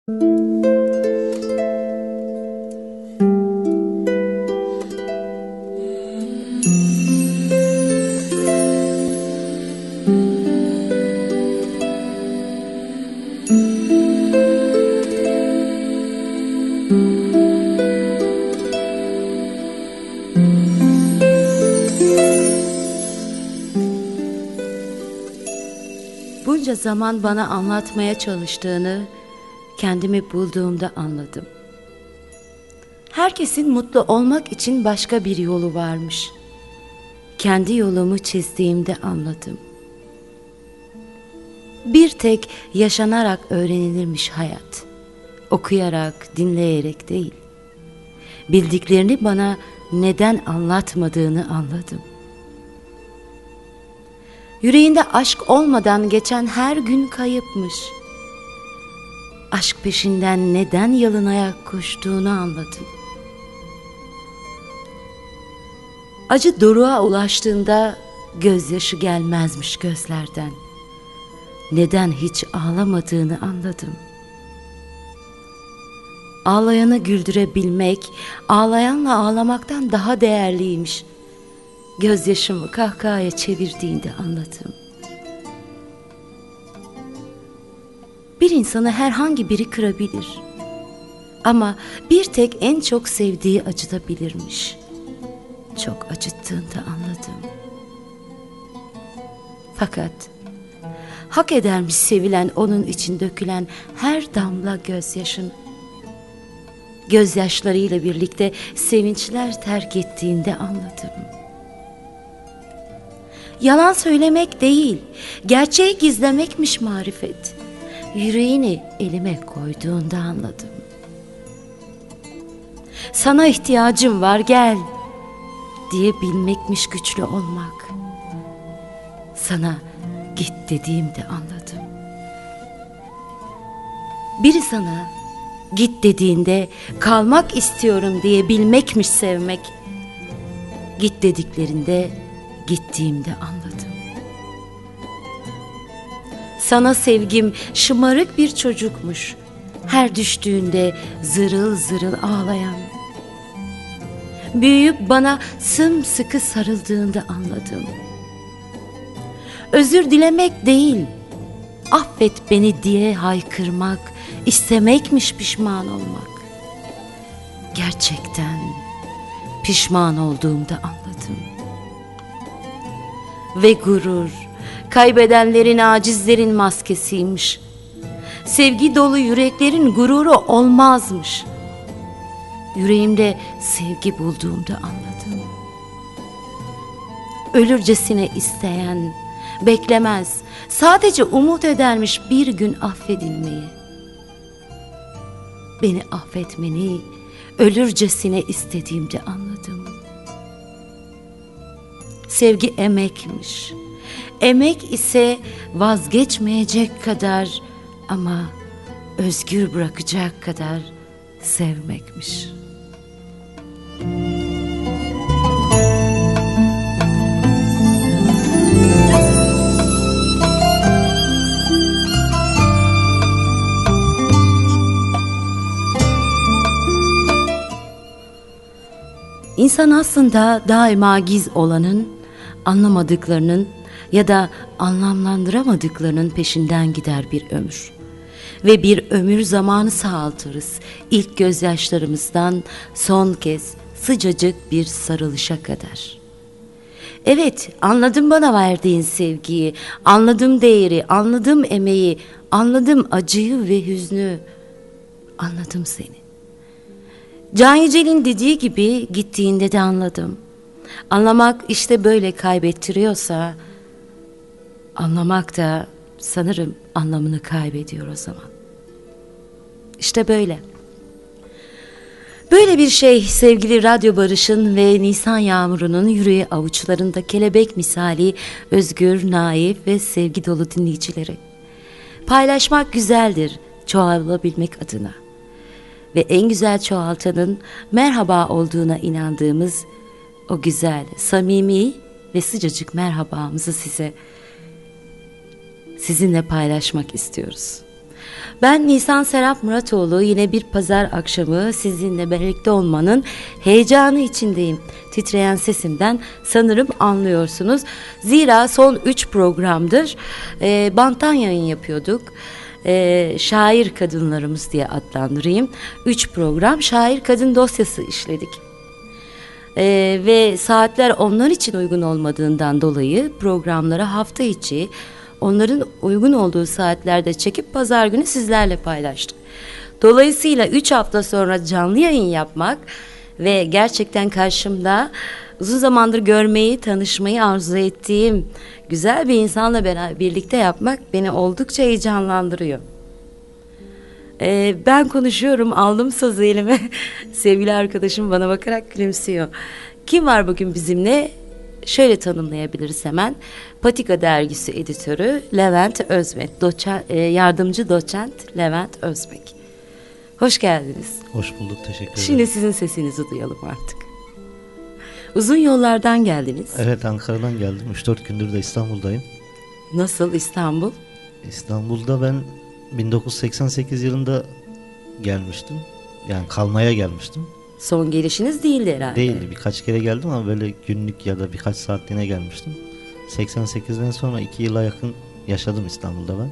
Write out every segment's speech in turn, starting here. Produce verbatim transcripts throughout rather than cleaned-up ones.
Bunca zaman bana anlatmaya çalıştığını kendimi bulduğumda anladım. Herkesin mutlu olmak için başka bir yolu varmış. Kendi yolumu çizdiğimde anladım. Bir tek yaşanarak öğrenilirmiş hayat. Okuyarak, dinleyerek değil. Bildiklerini bana neden anlatmadığını anladım. Yüreğinde aşk olmadan geçen her gün kayıpmış. Aşk peşinden neden yalın ayak koştuğunu anladım. Acı doruğa ulaştığında gözyaşı gelmezmiş gözlerden. Neden hiç ağlamadığını anladım. Ağlayanı güldürebilmek, ağlayanla ağlamaktan daha değerliymiş. Gözyaşımı kahkahaya çevirdiğinde anladım. Bir insanı herhangi biri kırabilir. Ama bir tek en çok sevdiği acıtabilirmiş. Çok acıttığında anladım. Fakat hak edermiş sevilen onun için dökülen her damla gözyaşını. Gözyaşlarıyla birlikte sevinçler terk ettiğinde anladım. Yalan söylemek değil, gerçeği gizlemekmiş marifet. Yüreğini elime koyduğunda anladım. Sana ihtiyacım var, gel diyebilmekmiş güçlü olmak. Sana git dediğimde anladım. Biri sana git dediğinde kalmak istiyorum diyebilmekmiş sevmek. Git dediklerinde gittiğimde anladım. Sana sevgim şımarık bir çocukmuş. Her düştüğünde zırıl zırıl ağlayan. Büyüyüp bana sımsıkı sarıldığında anladım. Özür dilemek değil, affet beni diye haykırmak, istemekmiş pişman olmak. Gerçekten pişman olduğumda anladım. Ve gurur, kaybedenlerin, acizlerin maskesiymiş. Sevgi dolu yüreklerin gururu olmazmış. Yüreğimde sevgi bulduğumda anladım. Ölürcesine isteyen beklemez, sadece umut edermiş bir gün affedilmeyi. Beni affetmeni ölürcesine istediğimde anladım. Sevgi emekmiş. Emek ise vazgeçmeyecek kadar ama özgür bırakacak kadar sevmekmiş. İnsan aslında daima giz olanın, anlamadıklarının ya da anlamlandıramadıklarının peşinden gider bir ömür. Ve bir ömür zamanı sağaltırız ilk gözyaşlarımızdan son kez sıcacık bir sarılışa kadar. Evet, anladım bana verdiğin sevgiyi, anladım değeri, anladım emeği, anladım acıyı ve hüznü, anladım seni. Can Yücel'in dediği gibi gittiğinde de anladım. Anlamak işte böyle kaybettiriyorsa, anlamak da sanırım anlamını kaybediyor o zaman. İşte böyle. Böyle bir şey sevgili Radyo Barış'ın ve Nisan Yağmuru'nun yüreği avuçlarında kelebek misali özgür, naif ve sevgi dolu dinleyicileri. Paylaşmak güzeldir, çoğalabilmek adına. Ve en güzel çoğaltanın merhaba olduğuna inandığımız o güzel, samimi ve sıcacık merhabamızı size, sizinle paylaşmak istiyoruz. Ben Nisan Serap Muratoğlu, yine bir pazar akşamı sizinle birlikte olmanın heyecanı içindeyim. Titreyen sesimden sanırım anlıyorsunuz. Zira son üç programdır e, banttan yayın yapıyorduk. E, şair kadınlarımız diye adlandırayım. Üç program şair kadın dosyası işledik. E, ve saatler onlar için uygun olmadığından dolayı programları hafta içi onların uygun olduğu saatlerde çekip pazar günü sizlerle paylaştık. Dolayısıyla üç hafta sonra canlı yayın yapmak ve gerçekten karşımda uzun zamandır görmeyi, tanışmayı arzu ettiğim güzel bir insanla beraber birlikte yapmak beni oldukça heyecanlandırıyor. Ee, ben konuşuyorum, aldım sazı elime. Sevgili arkadaşım bana bakarak gülümsüyor. Kim var bugün bizimle? Şöyle tanımlayabiliriz hemen. Patika Dergisi editörü Levent Özbek, doçent, e, yardımcı doçent Levent Özbek. Hoş geldiniz. Hoş bulduk, teşekkür ederim. Şimdi sizin sesinizi duyalım artık. Uzun yollardan geldiniz. Evet, Ankara'dan geldim. üç dört gündür de İstanbul'dayım. Nasıl İstanbul? İstanbul'da ben bin dokuz yüz seksen sekiz yılında gelmiştim. Yani kalmaya gelmiştim. Son gelişiniz değildi herhalde. Değildi, birkaç kere geldim ama böyle günlük ya da birkaç saatliğine gelmiştim. seksen sekizden sonra iki yıla yakın yaşadım İstanbul'da ben.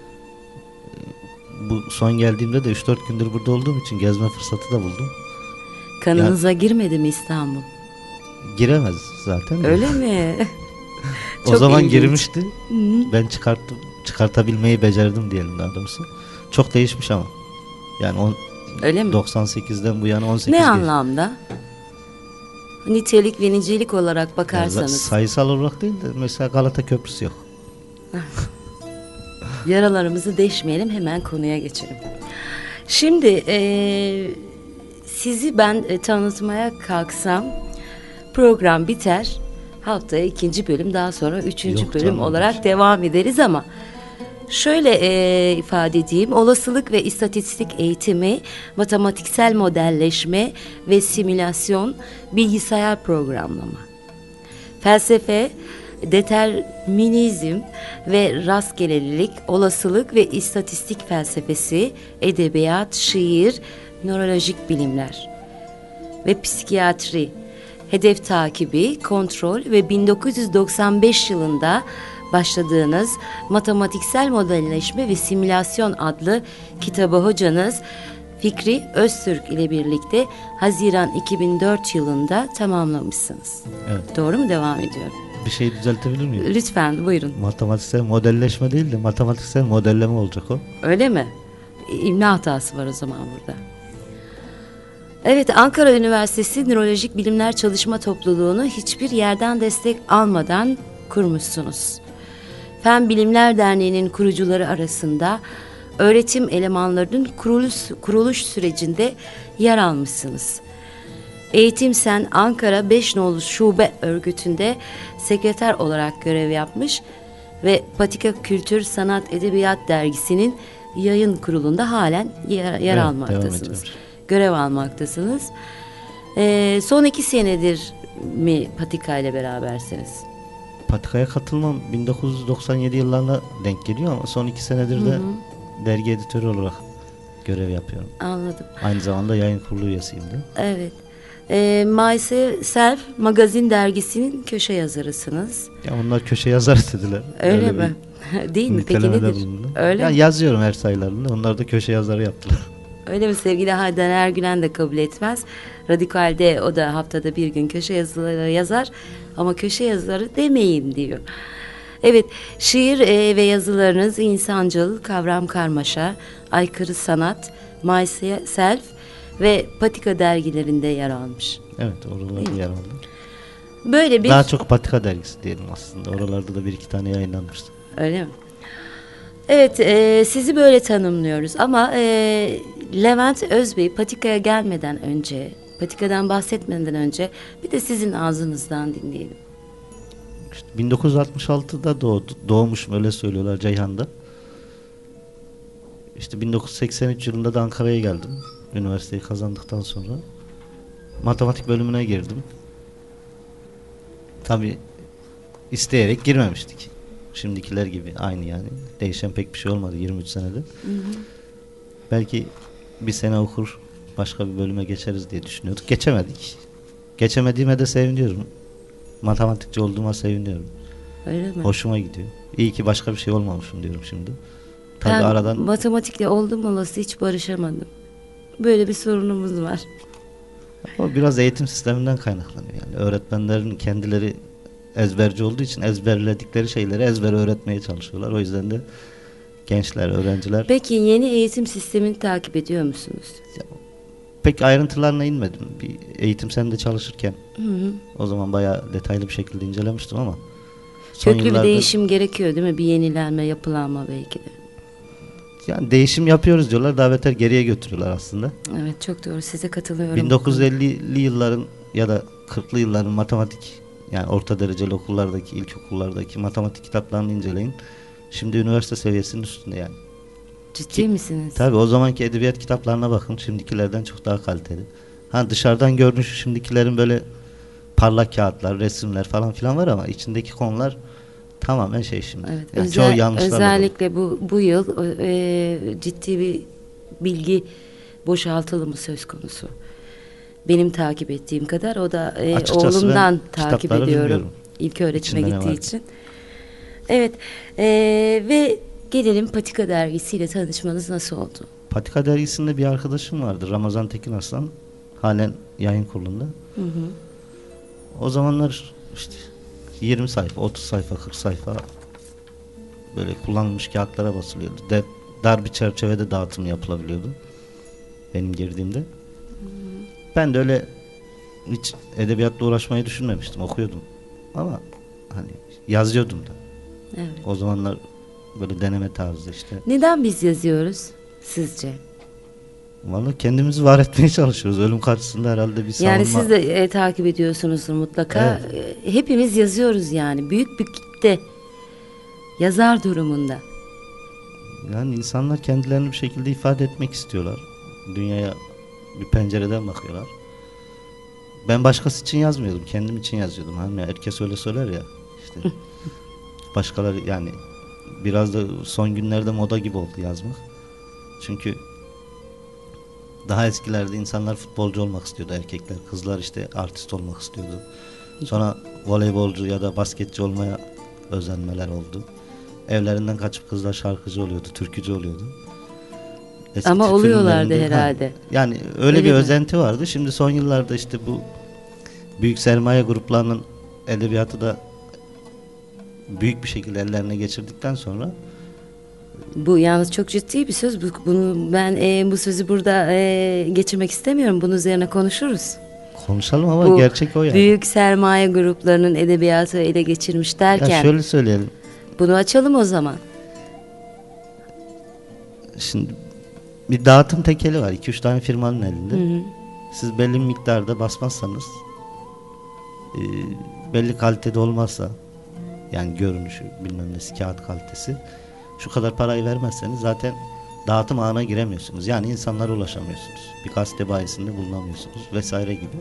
Bu son geldiğimde de üç dört gündür burada olduğum için gezme fırsatı da buldum. Kanınıza yani, girmedi mi İstanbul? Giremez zaten. Öyle mi? O Çok zaman ilginç. girmişti. Hı-hı. Ben çıkarttım, çıkartabilmeyi becerdim diyelim daha doğrusu. Çok değişmiş ama. Yani on, öyle mi? doksan sekizden bu yana on sekiz. Ne geç. anlamda? Nitelik ve nicelik olarak bakarsanız. Yani sayısal olarak değil de mesela Galata Köprüsü yok. Yaralarımızı deşmeyelim, hemen konuya geçelim. Şimdi e, sizi ben e, tanıtmaya kalksam program biter. Haftaya ikinci bölüm, daha sonra üçüncü Yok, bölüm canım, olarak hiç. devam ederiz ama şöyle e, ifade edeyim. Olasılık ve istatistik eğitimi, matematiksel modelleşme ve simülasyon, bilgisayar programlama, felsefe, determinizm ve rastgelelilik, olasılık ve istatistik felsefesi, edebiyat, şiir, nörolojik bilimler ve psikiyatri, hedef takibi, kontrol ve bin dokuz yüz doksan beş yılında başladığınız matematiksel modelleşme ve simülasyon adlı kitabı hocanız Fikri Öztürk ile birlikte Haziran iki bin dört yılında tamamlamışsınız. Evet. Doğru mu, devam ediyorum? Bir şey düzeltebilir miyim? Lütfen buyurun. Matematiksel modelleşme değil de matematiksel modelleme olacak o. Öyle mi? İmla hatası var o zaman burada. Evet, Ankara Üniversitesi Nörolojik Bilimler Çalışma Topluluğu'nu hiçbir yerden destek almadan kurmuşsunuz. Fen Bilimler Derneği'nin kurucuları arasında öğretim elemanlarının kuruluş, kuruluş sürecinde yer almışsınız. Eğitim Sen Ankara beş Nolu Şube Örgütü'nde sekreter olarak görev yapmış ve Patika Kültür Sanat Edebiyat Dergisi'nin yayın kurulunda halen yer, yer evet, almaktasınız. Görev almaktasınız. Ee, son iki senedir mi Patika ile berabersiniz? Patika'ya katılmam bin dokuz yüz doksan yedi yıllarına denk geliyor ama son iki senedir de hı hı. dergi editörü olarak görev yapıyorum. Anladım. Aynı zamanda yayın kurulu üyesiyim de. Evet. E, Myself Magazin dergisinin köşe yazarısınız. Ya onlar köşe yazar dediler. Öyle, Öyle mi? Değil mi? Peki nedir? Bulundu. Öyle ya mi? Yazıyorum her sayılarında. Onlar da köşe yazarı yaptılar. Öyle mi? Sevgili Haydar Ergülen de kabul etmez. Radikal'de o da haftada bir gün köşe yazıları yazar. Ama köşe yazarı demeyin diyor. Evet, şiir e, ve yazılarınız insancıl, kavram karmaşa, aykırı sanat, Myself ve Patika dergilerinde yer almış. Evet, oralarda yer aldı. Böyle bir... Daha çok Patika dergisi diyelim aslında. Oralarda da bir iki tane yayınlanmıştı. Öyle mi? Evet, e, sizi böyle tanımlıyoruz ama e, Levent Özbey Patika'ya gelmeden önce, Patika'dan bahsetmeden önce bir de sizin ağzınızdan dinleyelim. İşte bin dokuz yüz altmış altıda doğdu, doğmuşum, öyle söylüyorlar, Ceyhan'da. İşte bin dokuz yüz seksen üç yılında da Ankara'ya geldim. Üniversiteyi kazandıktan sonra matematik bölümüne girdim. Tabii isteyerek girmemiştik. Şimdikiler gibi aynı yani. Değişen pek bir şey olmadı yirmi üç senede. Hı hı. Belki bir sene okur, başka bir bölüme geçeriz diye düşünüyorduk. Geçemedik. Geçemediğime de seviniyorum. Matematikçi olduğuma seviniyorum. Öyle mi? Hoşuma gidiyor. İyi ki başka bir şey olmamışım diyorum şimdi. Tabii ben aradan matematikle oldum olası hiç barışamadım. Böyle bir sorunumuz var. o biraz eğitim sisteminden kaynaklanıyor. Yani öğretmenlerin kendileri ezberci olduğu için ezberledikleri şeyleri ezber öğretmeye çalışıyorlar. O yüzden de gençler, öğrenciler... Peki yeni eğitim sistemini takip ediyor musunuz? Ya, pek ayrıntılarına inmedim. Bir eğitim sende çalışırken hı hı. o zaman bayağı detaylı bir şekilde incelemiştim ama son köklü yıllarda, bir değişim gerekiyor değil mi? Bir yenilenme, yapılanma belki de. Yani değişim yapıyoruz diyorlar, daha beter geriye götürüyorlar aslında. Evet, çok doğru, size katılıyorum. bin dokuz yüz ellili yılların ya da kırklı yılların matematik, yani orta dereceli okullardaki, ilkokullardaki matematik kitaplarını inceleyin. Şimdi üniversite seviyesinin üstünde yani. Ciddi Ki, misiniz? Tabii o zamanki edebiyat kitaplarına bakın, şimdikilerden çok daha kaliteli. Ha, dışarıdan görünüşü şimdikilerin böyle parlak kağıtlar, resimler falan filan var ama içindeki konular tamamen şey şimdi. Evet, Yani özel, çoğu yanlışlarla özellikle bu bu yıl e, ciddi bir bilgi boşaltılımı söz konusu. Benim takip ettiğim kadar, o da e, oğlumdan takip ediyorum. Bilmiyorum. İlk öğretime İçinde gittiği için. Evet, e, ve gelelim Patika dergisiyle tanışmanız nasıl oldu? Patika dergisinde bir arkadaşım vardı, Ramazan Tekin Aslan, halen yayın kurulunda. Hı hı. O zamanlar işte yirmi sayfa, otuz sayfa, kırk sayfa böyle kullanılmış kağıtlara basılıyordu. De, dar bir çerçevede dağıtım yapılabiliyordu benim girdiğimde. Hı hı. Ben de öyle hiç edebiyatla uğraşmayı düşünmemiştim, okuyordum. Ama hani yazıyordum da. Evet. O zamanlar böyle deneme tarzı işte. Neden biz yazıyoruz sizce? Vallahi kendimizi var etmeye çalışıyoruz. Ölüm karşısında herhalde bir savunma. Yani siz de e, takip ediyorsunuzdur mutlaka. Evet. E, hepimiz yazıyoruz yani. Büyük bir kitle yazar durumunda. Yani insanlar kendilerini bir şekilde ifade etmek istiyorlar. Dünyaya bir pencereden bakıyorlar. Ben başkası için yazmıyordum. Kendim için yazıyordum. Hani herkes öyle söyler ya. İşte başkaları, yani biraz da son günlerde moda gibi oldu yazmak. Çünkü daha eskilerde insanlar futbolcu olmak istiyordu, erkekler. Kızlar işte artist olmak istiyordu. Sonra voleybolcu ya da basketçi olmaya özenmeler oldu. Evlerinden kaçıp kızlar şarkıcı oluyordu, türkücü oluyordu. Eski ama Türk oluyorlardı filmlerinde, herhalde. Ha, yani öyle, öyle bir mi? özenti vardı. Şimdi son yıllarda işte bu büyük sermaye gruplarının edebiyatı da büyük bir şekilde ellerine geçirdikten sonra. Bu yalnız çok ciddi bir söz. Bu, bunu ben e, bu sözü burada e, geçirmek istemiyorum. Bunun üzerine konuşuruz. Konuşalım ama bu gerçek o yani. Büyük sermaye gruplarının edebiyatı ele geçirmiş derken. Ya şöyle söyleyelim. Bunu açalım o zaman. Şimdi bir dağıtım tekeli var. iki üç tane firmanın elinde. Hı hı. Siz belli bir miktarda basmazsanız, e, belli kalitede olmazsa, yani görünüşü bilmem nesi, kağıt kalitesi, şu kadar parayı vermezseniz zaten dağıtım ağına giremiyorsunuz. Yani insanlara ulaşamıyorsunuz. Bir gazete bayisinde bulunamıyorsunuz vesaire gibi.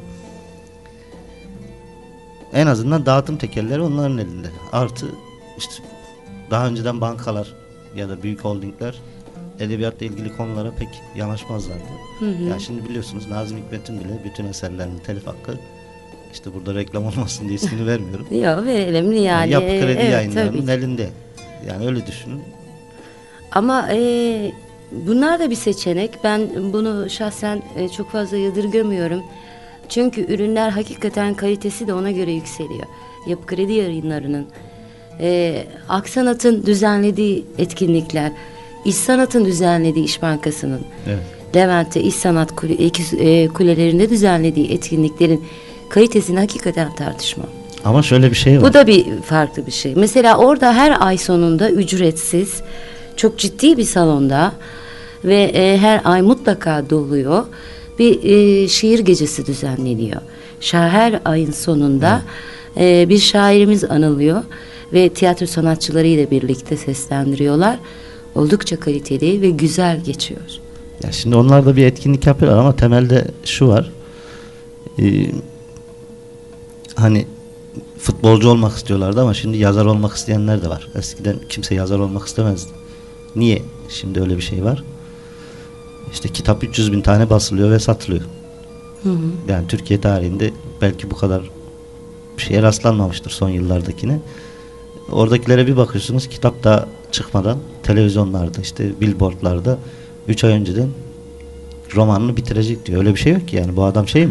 En azından dağıtım tekelleri onların elinde. Artı işte daha önceden bankalar ya da büyük holdingler edebiyatla ilgili konulara pek yanaşmazlardı. Hı hı. Yani şimdi biliyorsunuz Nazım Hikmet'in bile bütün eserlerinin telif hakkı, işte burada reklam olmasın diye ismini vermiyorum. Yok, verelim yani. yani Yapı Kredi evet, Yayınları'nın tabii. elinde. Yani öyle düşünün. Ama e, bunlar da bir seçenek. Ben bunu şahsen e, çok fazla yadırgamıyorum. Çünkü ürünler hakikaten kalitesi de ona göre yükseliyor. Yapı Kredi Yayınları'nın, e, Aksanat'ın düzenlediği etkinlikler, İş Sanat'ın düzenlediği İş Bankası'nın, evet, Levent'te İş Sanat kule, e, kulelerinde düzenlediği etkinliklerin kalitesini hakikaten tartışmam. Ama şöyle bir şey var. Bu da bir farklı bir şey. Mesela orada her ay sonunda ücretsiz, çok ciddi bir salonda ve e, her ay mutlaka doluyor, bir e, şiir gecesi düzenleniyor. Şa her ayın sonunda e, bir şairimiz anılıyor ve tiyatro sanatçılarıyla birlikte seslendiriyorlar. Oldukça kaliteli ve güzel geçiyor. Ya şimdi onlar da bir etkinlik yapıyorlar ama temelde şu var. Ee, hani futbolcu olmak istiyorlardı ama şimdi yazar olmak isteyenler de var. Eskiden kimse yazar olmak istemezdi. Niye? Şimdi öyle bir şey var. İşte kitap üç yüz bin tane basılıyor ve satılıyor. Hı hı. Yani Türkiye tarihinde belki bu kadar bir şeye rastlanmamıştır son yıllardakine. Oradakilere bir bakıyorsunuz, kitap da çıkmadan televizyonlarda, işte billboardlarda üç ay önceden romanını bitirecek diyor. Öyle bir şey yok ki yani, bu adam şey mi?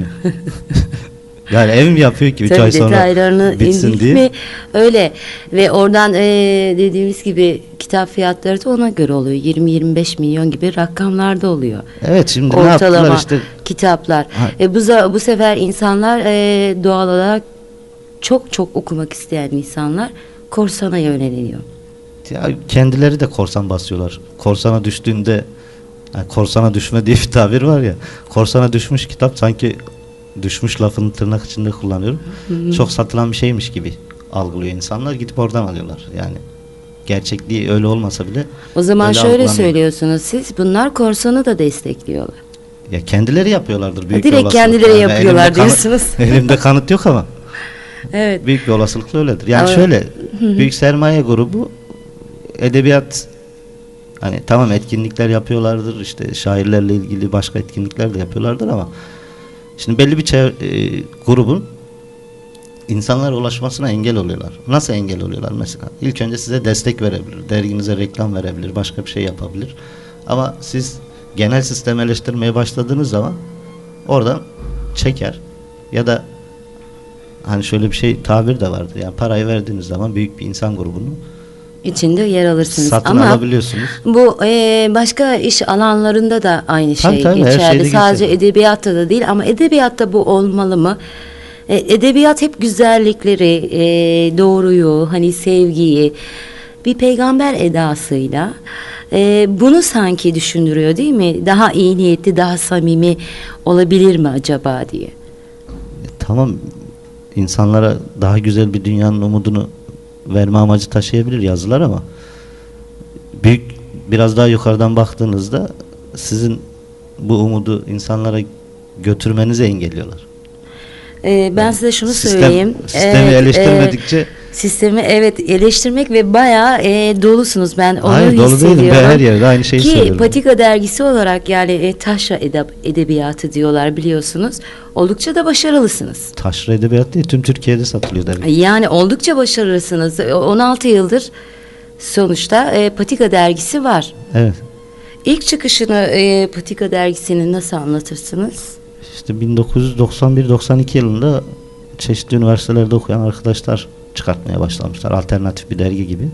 Yani ev mi yapıyor ki üç ay sonra detaylarını bitsin diye? Mi? Öyle ve oradan e, dediğimiz gibi kitap fiyatları da ona göre oluyor. yirmi yirmi beş milyon gibi rakamlarda oluyor. Evet, şimdi ortalama ne yaptılar işte kitaplar. E, bu, bu sefer insanlar e, doğal olarak çok çok okumak isteyen insanlar korsana yöneliyor. Ya kendileri de korsan basıyorlar. Korsana düştüğünde, yani korsana düşme diye bir tabir var ya. Korsana düşmüş kitap, sanki düşmüş lafını tırnak içinde kullanıyorum. Hı hı. Çok satılan bir şeymiş gibi algılıyor insanlar. Gidip oradan alıyorlar. Yani gerçekliği öyle olmasa bile. O zaman şöyle söylüyorsunuz siz, bunlar korsanı da destekliyorlar. Ya kendileri yapıyorlardır büyük direkt kendileri yani yapıyorlar elimde diyorsunuz. Kanıt, elimde kanıt yok ama. Evet. Büyük bir olasılıkla öyledir. Yani evet. şöyle, büyük sermaye grubu edebiyat, hani tamam etkinlikler yapıyorlardır, işte şairlerle ilgili başka etkinlikler de yapıyorlardır ama şimdi belli bir çevre, e, grubun insanlara ulaşmasına engel oluyorlar. Nasıl engel oluyorlar mesela? İlk önce size destek verebilir, derginize reklam verebilir, başka bir şey yapabilir. Ama siz genel sistemi eleştirmeye başladığınız zaman oradan çeker ya da hani şöyle bir şey, tabir de vardı. Yani parayı verdiğiniz zaman büyük bir insan grubunu içinde yer alırsınız. Satın ama alabiliyorsunuz. Bu e, başka iş alanlarında da aynı tabii, şey tabii, geçerli. Sadece geçerli. edebiyatta da değil ama edebiyatta bu olmalı mı? E, edebiyat hep güzellikleri, e, doğruyu, hani sevgiyi bir peygamber edasıyla e, bunu sanki düşündürüyor değil mi? Daha iyi niyetli, daha samimi olabilir mi acaba diye. E, tamam, insanlara daha güzel bir dünyanın umudunu verme amacı taşıyabilir yazılar ama büyük, biraz daha yukarıdan baktığınızda sizin bu umudu insanlara götürmenizi engelliyorlar. Ee, ben yani size şunu sistem, söyleyeyim. Sistemi evet, eleştirmedikçe e, sistemi evet eleştirmek ve bayağı e, dolusunuz. Ben onu hayır, dolu hissediyorum. değilim. Ben her yerde aynı şeyi Ki söylüyorum. Patika dergisi olarak yani e, taşra edeb edebiyatı diyorlar biliyorsunuz. Oldukça da başarılısınız. Taşra edebiyat değil, tüm Türkiye'de satılıyor dergi. Yani oldukça başarılısınız. on altı yıldır sonuçta e, Patika dergisi var. Evet. İlk çıkışını e, Patika dergisini nasıl anlatırsınız? İşte bin dokuz yüz doksan bir doksan iki yılında çeşitli üniversitelerde okuyan arkadaşlar çıkartmaya başlamışlar. Alternatif bir dergi gibi.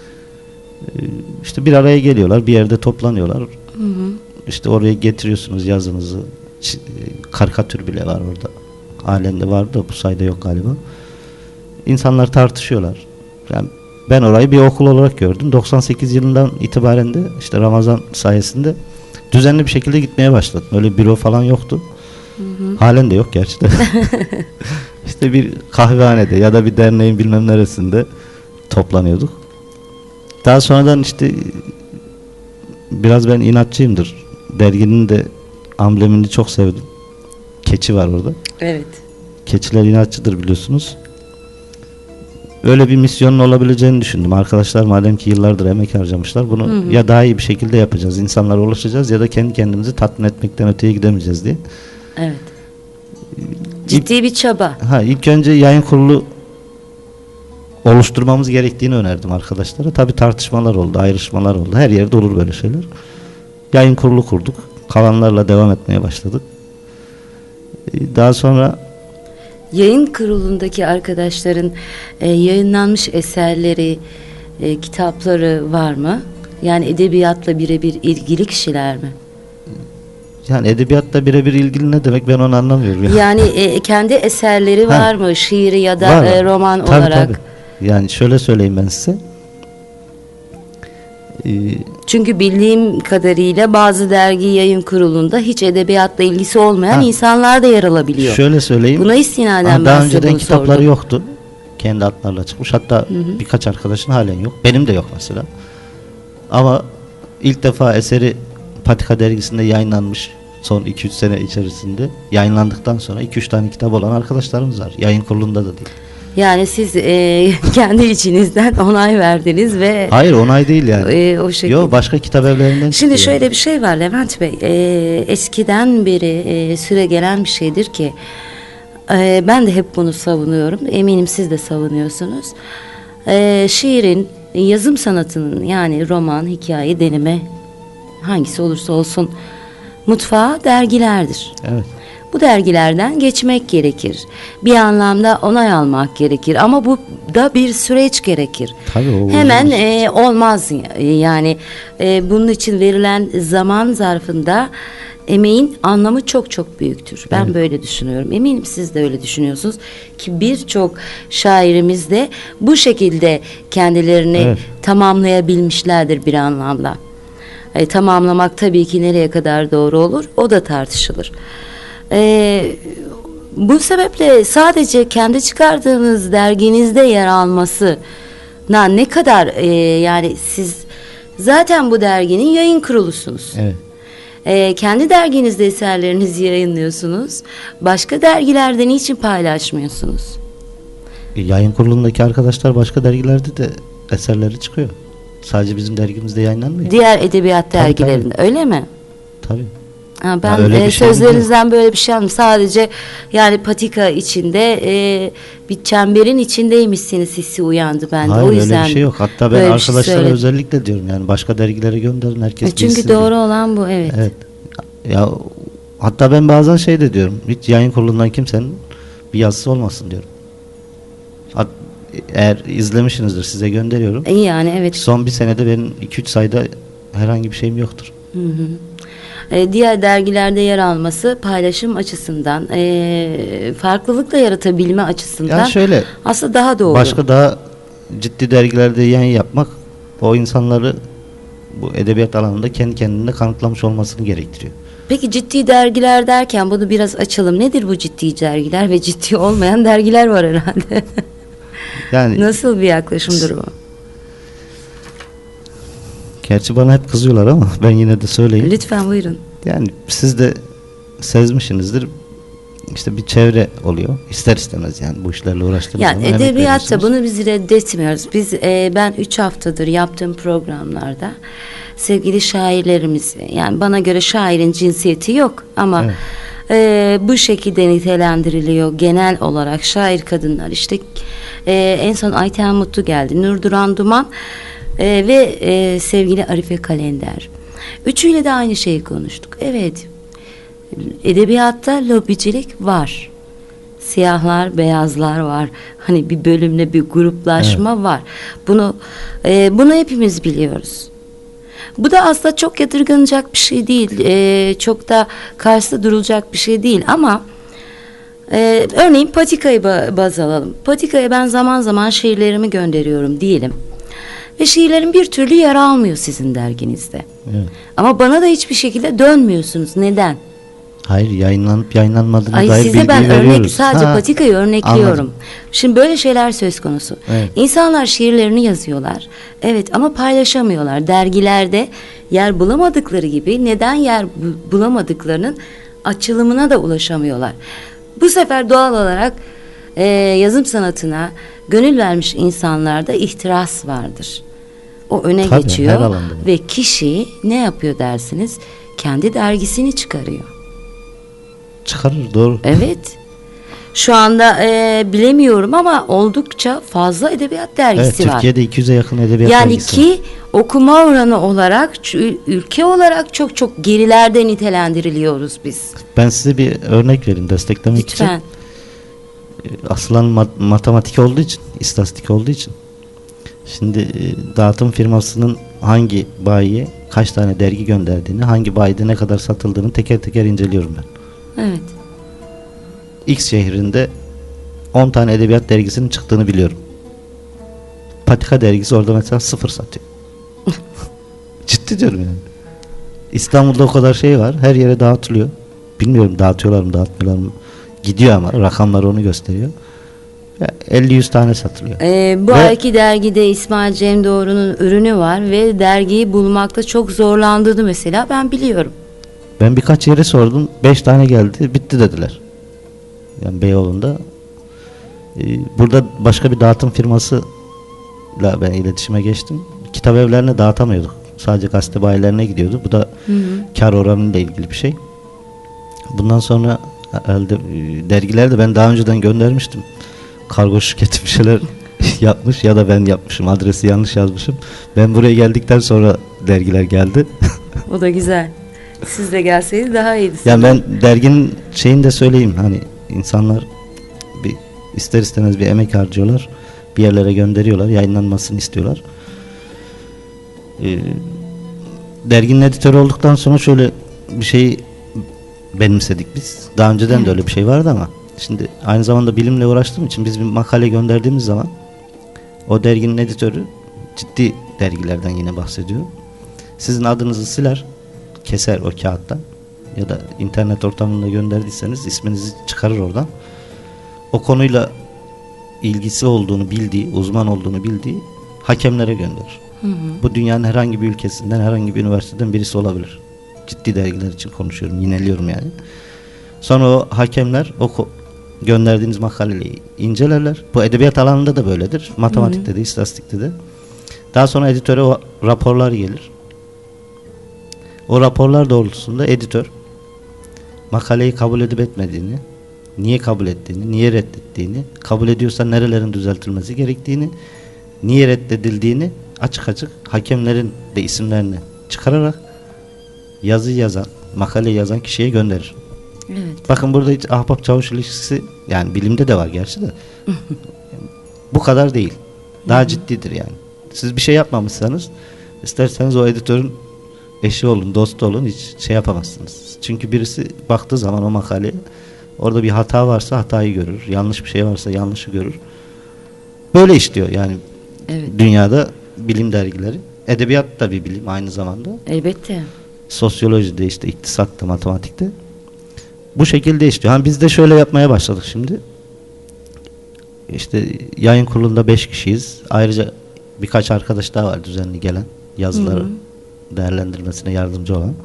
Ee, işte bir araya geliyorlar, bir yerde toplanıyorlar. Hı hı. İşte oraya getiriyorsunuz yazınızı. Karikatür bile var orada. Halen de var da bu sayıda yok galiba. İnsanlar tartışıyorlar. Yani ben orayı bir okul olarak gördüm. doksan sekiz yılından itibaren de işte Ramazan sayesinde düzenli bir şekilde gitmeye başladım. Öyle büro falan yoktu. Hı hı. Halen de yok gerçi de. İşte bir kahvehanede ya da bir derneğin bilmem neresinde toplanıyorduk. Daha sonradan işte biraz ben inatçıyımdır. Derginin de amblemini çok sevdim. Keçi var orada. Evet. Keçiler inatçıdır biliyorsunuz. Öyle bir misyonun olabileceğini düşündüm. Arkadaşlar madem ki yıllardır emek harcamışlar, bunu hı hı. ya daha iyi bir şekilde yapacağız, insanlara ulaşacağız ya da kendi kendimizi tatmin etmekten öteye gidemeyeceğiz diye. Evet. Ciddi ilk, bir çaba. Ha, ilk önce yayın kurulu oluşturmamız gerektiğini önerdim arkadaşlara. Tabii tartışmalar oldu, ayrışmalar oldu. Her yerde olur böyle şeyler. Yayın kurulu kurduk. Kalanlarla devam etmeye başladık. Daha sonra yayın kurulundaki arkadaşların e, yayınlanmış eserleri, e, kitapları var mı? Yani edebiyatla birebir ilgili kişiler mi? Yani edebiyatla birebir ilgili ne demek, ben onu anlamıyorum. Yani, yani e, kendi eserleri var mı? Şiiri ya da var, e, roman tabii, olarak? Tabii. Yani şöyle söyleyeyim ben size. Ee, Çünkü bildiğim kadarıyla bazı dergi yayın kurulunda hiç edebiyatla ilgisi olmayan ha, insanlar da yer alabiliyor. Şöyle söyleyeyim. Buna istinaden ha, ben daha size önceden bunu kitapları sordum. yoktu. Kendi adlarla çıkmış. Hatta hı hı. birkaç arkadaşın halen yok. Benim de yok mesela. Ama ilk defa eseri Patika dergisinde yayınlanmış. Son iki üç sene içerisinde yayınlandıktan sonra iki üç tane kitap olan arkadaşlarımız var. Yayın kurulunda da değil. Yani siz e, kendi içinizden onay verdiniz ve Hayır, onay değil yani. E, o şekilde. Yo, başka kitap evlerinden Şimdi çıkıyor. şöyle bir şey var Levent Bey. E, eskiden beri e, süre gelen bir şeydir ki e, ben de hep bunu savunuyorum. Eminim siz de savunuyorsunuz. E, şiirin, yazım sanatının, yani roman, hikaye, deneme, hangisi olursa olsun mutfağı dergilerdir. Evet. Bu dergilerden geçmek gerekir. Bir anlamda onay almak gerekir. Ama bu da bir süreç gerekir. Tabii, o hemen e, olmaz yani. E, bunun için verilen zaman zarfında emeğin anlamı çok çok büyüktür. Ben evet. böyle düşünüyorum. Eminim siz de öyle düşünüyorsunuz ki birçok şairimiz de bu şekilde kendilerini evet. tamamlayabilmişlerdir bir anlamda. E, tamamlamak tabii ki nereye kadar doğru olur, o da tartışılır. E, bu sebeple sadece kendi çıkardığınız derginizde yer alması ne kadar e, yani siz zaten bu derginin yayın kurulusunuz. Evet. E, kendi derginizde eserlerinizi yayınlıyorsunuz. Başka dergilerde niçin paylaşmıyorsunuz? E, yayın kurulundaki arkadaşlar başka dergilerde de eserleri çıkıyor. Sadece bizim dergimizde yayınlanmıyor. Diğer edebiyat tabii, dergilerinde tabii. Öyle mi? Tabii. Ha, ben e, sözlerinizden şey böyle bir şey aldım. Sadece yani patika içinde e, bir çemberin içindeymişsiniz hissi uyandı bende. Hayır, o yüzden öyle bir şey yok. Hatta ben arkadaşlara şey özellikle diyorum yani başka dergilere gönderin, herkes e, çünkü doğru diye. Olan bu, evet. Evet. Ya hatta ben bazen şey de diyorum. Hiç yayın kurulundan kimsenin bir yazısı olmasın diyorum. Hat, eğer izlemişsinizdir, size gönderiyorum. İyi yani, evet. Son bir senede benim iki üç sayıda herhangi bir şeyim yoktur. Hı hı. Ee, diğer dergilerde yer alması paylaşım açısından, e, farklılık da yaratabilme açısından yani şöyle, aslında daha doğru. Başka daha ciddi dergilerde yayın yapmak o insanları bu edebiyat alanında kendi kendine kanıtlamış olmasını gerektiriyor. Peki ciddi dergiler derken bunu biraz açalım. Nedir bu ciddi dergiler ve ciddi olmayan dergiler var herhalde. Yani nasıl bir yaklaşımdır bu? Gerçi bana hep kızıyorlar ama ben yine de söyleyeyim. Lütfen buyurun. Yani siz de sezmişsinizdir. İşte bir çevre oluyor. İster istemez yani bu işlerle uğraştığınız yani zaman. Yani edebiyatta bunu biz reddetmiyoruz. Biz e, ben üç haftadır yaptığım programlarda sevgili şairlerimiz, yani bana göre şairin cinsiyeti yok ama evet. e, bu şekilde nitelendiriliyor genel olarak şair kadınlar. İşte e, en son Ayten Mutlu geldi. Nurduran Duman Ee, ve e, sevgili Arife Kalender. Üçüyle de aynı şeyi konuştuk. Evet, edebiyatta lobicilik var. Siyahlar, beyazlar var. Hani bir bölümle bir gruplaşma evet. var. Bunu e, bunu hepimiz biliyoruz. Bu da aslında çok yadırganacak bir şey değil. E, çok da karşısında durulacak bir şey değil ama e, örneğin Patika'yı baz alalım. Patika'ya ben zaman zaman şiirlerimi gönderiyorum diyelim. Ve şiirlerin bir türlü yer almıyor sizin derginizde. Evet. Ama bana da hiçbir şekilde dönmüyorsunuz. Neden? Hayır, yayınlanıp yayınlanmadığına Ay, dair bilgi size ben veriyoruz. örnek, sadece ha, patikayı örnekliyorum. Anladım. Şimdi böyle şeyler söz konusu. Evet. İnsanlar şiirlerini yazıyorlar. Evet, ama paylaşamıyorlar. Dergilerde yer bulamadıkları gibi neden yer bulamadıklarının açılımına da ulaşamıyorlar. Bu sefer doğal olarak e, yazım sanatına gönül vermiş insanlarda ihtiras vardır. O öne Tabii, geçiyor ve kişi ne yapıyor dersiniz? Kendi dergisini çıkarıyor. Çıkarır, doğru. Evet. Şu anda e, bilemiyorum ama oldukça fazla edebiyat dergisi evet, Türkiye'de var. Türkiye'de iki yüze yakın edebiyat yani dergisi ki var. okuma oranı olarak ülke olarak çok çok gerilerde nitelendiriliyoruz biz. Ben size bir örnek vereyim desteklemek Lütfen. için. Aslan mat- matematik olduğu için, istatistik olduğu için. Şimdi e, dağıtım firmasının hangi bayiye kaç tane dergi gönderdiğini, hangi bayide ne kadar satıldığını teker teker inceliyorum ben. Evet. X şehrinde on tane edebiyat dergisinin çıktığını biliyorum. Patika dergisi orada mesela sıfır satıyor. Ciddi diyorum yani. İstanbul'da o kadar şey var, her yere dağıtılıyor. Bilmiyorum dağıtıyorlar mı, dağıtmıyorlar mı? Gidiyor ama rakamlar onu gösteriyor. elli yüz tane satılıyor. Ee, bu ve ayki dergide İsmail Cem Doğru'nun ürünü var ve dergiyi bulmakta çok zorlandığını mesela ben biliyorum. Ben birkaç yere sordum. beş tane geldi. Bitti dediler. Yani Beyoğlu'nda. Ee, burada başka bir dağıtım firmasıyla ben iletişime geçtim. Kitap evlerine dağıtamıyorduk. Sadece gazete bayilerine gidiyordu. Bu da hı hı. kar oranıyla ilgili bir şey. Bundan sonra herhalde e, dergiler de ben daha önceden göndermiştim. Kargo şirketi bir şeyler yapmış ya da ben yapmışım. Adresi yanlış yazmışım. Ben buraya geldikten sonra dergiler geldi. O da güzel. Siz de gelseydi daha iyiydi. Yani ben derginin şeyini de söyleyeyim. Hani insanlar bir ister istemez bir emek harcıyorlar. Bir yerlere gönderiyorlar. Yayınlanmasını istiyorlar. Ee, derginin editörü olduktan sonra şöyle bir şey benimsedik biz. Daha önceden evet. de öyle bir şey vardı ama şimdi aynı zamanda bilimle uğraştığım için biz bir makale gönderdiğimiz zaman o derginin editörü ciddi dergilerden yine bahsediyor. Sizin adınızı siler, keser o kağıttan ya da internet ortamında gönderdiyseniz isminizi çıkarır oradan. O konuyla ilgisi olduğunu bildiği, uzman olduğunu bildiği hakemlere gönderir. Hı hı. Bu dünyanın herhangi bir ülkesinden, herhangi bir üniversiteden birisi olabilir. Ciddi dergiler için konuşuyorum, yineliyorum yani. Sonra o hakemler o gönderdiğiniz makaleyi incelerler. Bu edebiyat alanında da böyledir. Matematikte de, istatistikte de. Daha sonra editöre o raporlar gelir. O raporlar doğrultusunda editör makaleyi kabul edip etmediğini, niye kabul ettiğini, niye reddettiğini, kabul ediyorsa nerelerin düzeltilmesi gerektiğini, niye reddedildiğini açık açık hakemlerin de isimlerini çıkararak yazı yazan, makale yazan kişiye gönderir. Evet. Bakın burada hiç ahbap çavuş ilişkisi, yani bilimde de var gerçi de bu kadar değil. Daha Hı-hı. ciddidir yani. Siz bir şey yapmamışsanız isterseniz o editörün eşi olun, dostu olun, hiç şey yapamazsınız. Çünkü birisi baktığı zaman o makaleye orada bir hata varsa hatayı görür. Yanlış bir şey varsa yanlışı görür. Böyle işliyor yani evet. dünyada bilim dergileri. Edebiyat da bir bilim aynı zamanda. Elbette. Sosyolojide, işte iktisatta, matematikte. Bu şekilde işliyor. Hani biz de şöyle yapmaya başladık şimdi. İşte yayın kurulunda beş kişiyiz. Ayrıca birkaç arkadaş daha var düzenli gelen. Yazıları Hı-hı. değerlendirmesine yardımcı olan.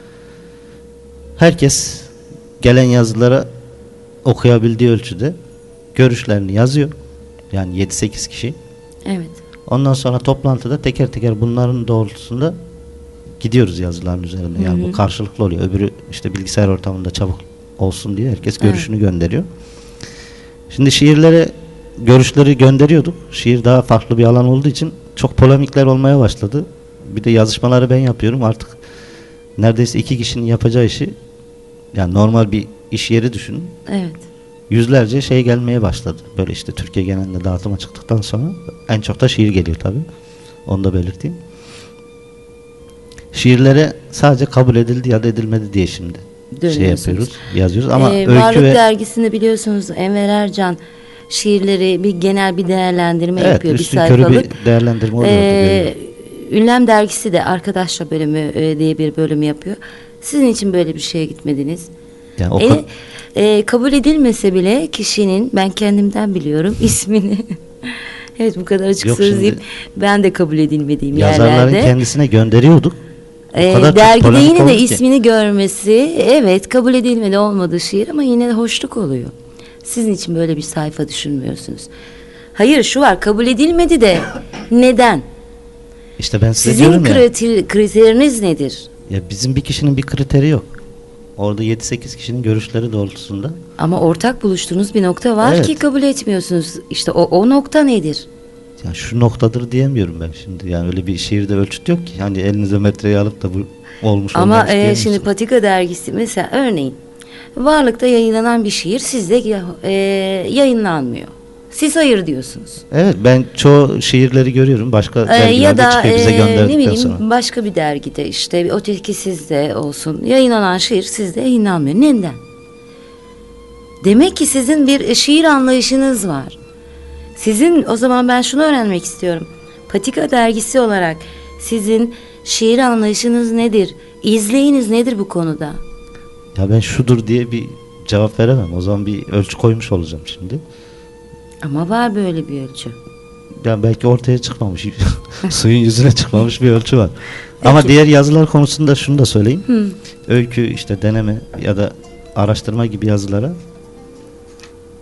Herkes gelen yazılara okuyabildiği ölçüde görüşlerini yazıyor. Yani yedi sekiz kişi. Evet. Ondan sonra toplantıda teker teker bunların doğrultusunda gidiyoruz yazıların üzerinde. Yani Hı-hı. bu karşılıklı oluyor. Öbürü işte bilgisayar ortamında çabuk olsun diye herkes görüşünü evet. gönderiyor. Şimdi şiirlere görüşleri gönderiyorduk. Şiir daha farklı bir alan olduğu için çok polemikler olmaya başladı. Bir de yazışmaları ben yapıyorum. Artık neredeyse iki kişinin yapacağı işi, yani normal bir iş yeri düşünün. Evet. Yüzlerce şey gelmeye başladı. Böyle işte Türkiye genelinde dağıtıma çıktıktan sonra en çok da şiir geliyor tabii. Onu da belirteyim. Şiirlere sadece kabul edildi ya da edilmedi diye şimdi şey yapıyoruz, yazıyoruz. Ama ee, öykü Varlık ve... dergisinde biliyorsunuz Enver Ercan şiirleri bir genel bir değerlendirme evet, yapıyor. üstün bir körü sayfalık. bir değerlendirme oluyor. Ee, Ünlem dergisi de arkadaşla bölümü e, diye bir bölüm yapıyor. Sizin için böyle bir şeye gitmediniz. Yani o e, e, kabul edilmese bile kişinin, ben kendimden biliyorum ismini. Evet, bu kadar açık Yok, söyleyeyim. Ben de kabul edilmediğim yazarların yerlerde. Yazarların kendisine gönderiyorduk. E, dergide yine de ismini görmesi, evet, kabul edilmedi, olmadı şiir ama yine de hoşluk oluyor. Sizin için böyle bir sayfa düşünmüyorsunuz. Hayır, şu var, kabul edilmedi de neden? İşte ben size Sizin diyorum ya. kriter, kriteriniz nedir? Ya bizim bir kişinin bir kriteri yok. Orada yedi sekiz kişinin görüşleri doğrultusunda. Ama ortak buluştuğunuz bir nokta var evet. ki kabul etmiyorsunuz. İşte o, o nokta nedir? Ya şu noktadır diyemiyorum ben şimdi. Yani öyle bir şiirde ölçüt yok ki. Hani elinize metreyi alıp da bu olmuş olmuş ama e, şimdi Patika dergisi mesela, örneğin Varlık'ta yayınlanan bir şiir sizde e, yayınlanmıyor. Siz hayır diyorsunuz. Evet, ben çoğu şiirleri görüyorum. Başka ee, dergilerde ya da, çıkıyor bize e, gönderdikten ne bileyim, sonra. Başka bir dergide işte öteki sizde olsun. Yayınlanan şiir sizde yayınlanmıyor. Neden? Demek ki sizin bir şiir anlayışınız var. Sizin, o zaman ben şunu öğrenmek istiyorum. Patika dergisi olarak sizin şiir anlayışınız nedir? İzleyiniz nedir bu konuda? Ya ben şudur diye bir cevap veremem. O zaman bir ölçü koymuş olacağım şimdi. Ama var böyle bir ölçü. Yani belki ortaya çıkmamış, suyun yüzüne çıkmamış bir ölçü var. Peki. Ama diğer yazılar konusunda şunu da söyleyeyim. Hı. Öykü, işte deneme ya da araştırma gibi yazılara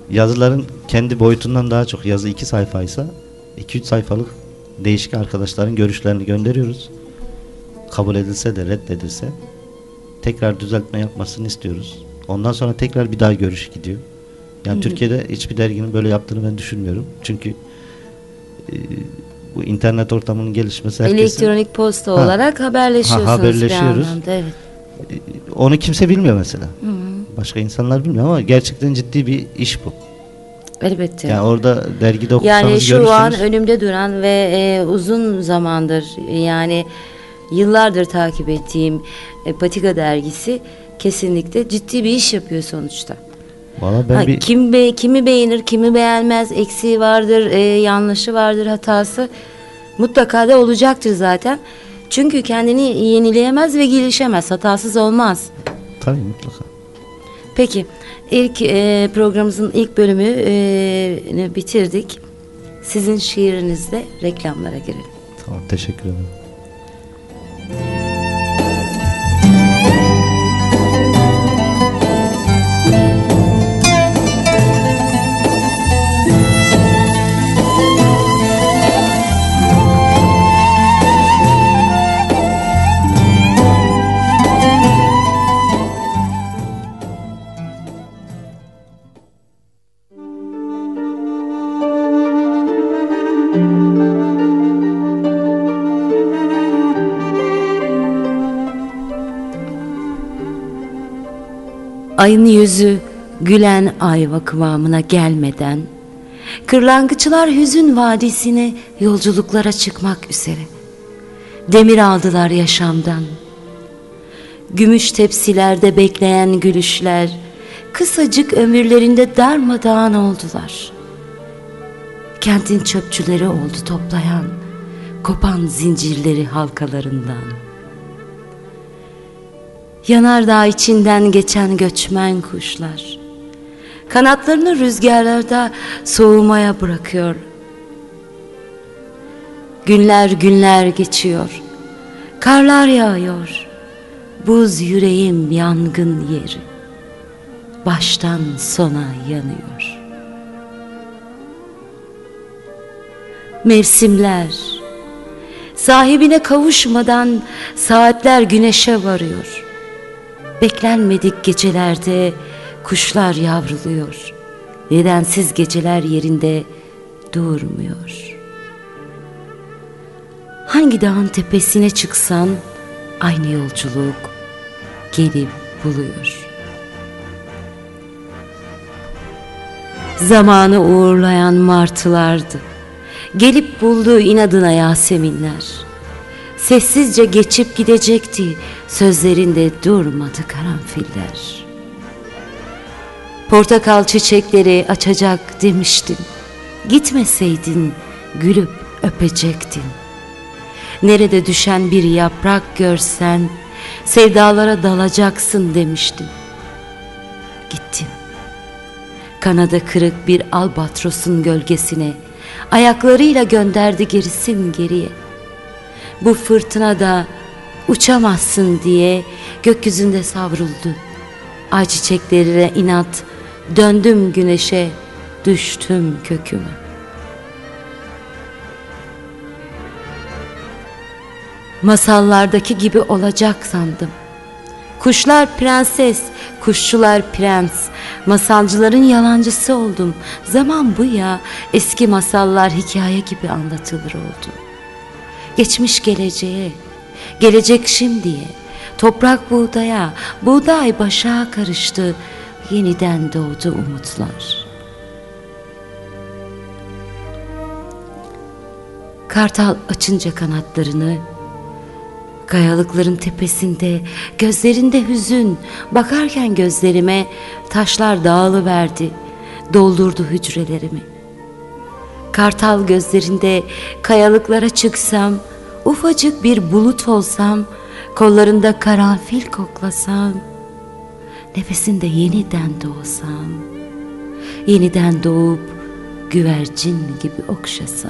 yazıların kendi boyutundan daha çok, yazı iki sayfaysa iki üç sayfalık değişik arkadaşların görüşlerini gönderiyoruz. Kabul edilse de reddedilse tekrar düzeltme yapmasını istiyoruz. Ondan sonra tekrar bir daha görüş gidiyor. Yani hı hı. Türkiye'de hiçbir derginin böyle yaptığını ben düşünmüyorum. Çünkü e, bu internet ortamının gelişmesi herkesin... Elektronik posta ha, olarak haberleşiyorsunuz ha, haberleşiyoruz. Bir anlamda, evet. E, onu kimse bilmiyor mesela. Hı hı. Başka insanlar bilmiyor ama gerçekten ciddi bir iş bu. Elbette. Yani orada dergide okursanız yani şu görürsünüz. an önümde duran ve e, uzun zamandır, yani yıllardır takip ettiğim e, Patika dergisi kesinlikle ciddi bir iş yapıyor sonuçta. Vallahi ben ha, bir... kim be, kimi beğenir, kimi beğenmez, eksiği vardır, e, yanlışı vardır, hatası mutlaka da olacaktır zaten. Çünkü kendini yenileyemez ve gelişemez, hatasız olmaz. Tabii, mutlaka. Peki, ilk e, programımızın ilk bölümünü e, bitirdik. Sizin şiirinizle reklamlara girelim. Tamam, teşekkür ederim. Ayın yüzü gülen ayva kıvamına gelmeden kırlangıçlar hüzün vadisine yolculuklara çıkmak üzere demir aldılar yaşamdan. Gümüş tepsilerde bekleyen gülüşler kısacık ömürlerinde darmadağın oldular. Kentin çöpçüleri oldu toplayan kopan zincirleri halkalarından. Yanardağ içinden geçen göçmen kuşlar kanatlarını rüzgarlarda soğumaya bırakıyor. Günler günler geçiyor, karlar yağıyor, buz yüreğim yangın yeri, baştan sona yanıyor. Mevsimler sahibine kavuşmadan saatler güneşe varıyor. Beklenmedik gecelerde kuşlar yavruluyor. Nedensiz geceler yerinde durmuyor. Hangi dağın tepesine çıksan aynı yolculuk gelip buluyor. Zamanı uğurlayan martılardı. Gelip buldu inadına Yaseminler. Sessizce geçip gidecekti, sözlerinde durmadı karanfiller. Portakal çiçekleri açacak demiştin. Gitmeseydin gülüp öpecektin. Nerede düşen bir yaprak görsen sevdalara dalacaksın demiştin. Gittin. Kanadı kırık bir albatrosun gölgesine ayaklarıyla gönderdi gerisin geriye. Bu fırtınada uçamazsın diye gökyüzünde savruldu. Ay çiçeklerine inat döndüm güneşe, düştüm köküme. Masallardaki gibi olacak sandım. Kuşlar prenses, kuşçular prens. Masalcıların yalancısı oldum. Zaman bu ya, eski masallar hikaye gibi anlatılır oldu. Geçmiş geleceğe, gelecek şimdiye, toprak buğdaya, buğday başağa karıştı, yeniden doğdu umutlar. Kartal açınca kanatlarını, kayalıkların tepesinde, gözlerinde hüzün, bakarken gözlerime taşlar dağılıverdi, doldurdu hücrelerimi. Kartal gözlerinde kayalıklara çıksam, ufacık bir bulut olsam, kollarında karanfil koklasam, nefesinde yeniden doğsam, yeniden doğup güvercin gibi okşasam.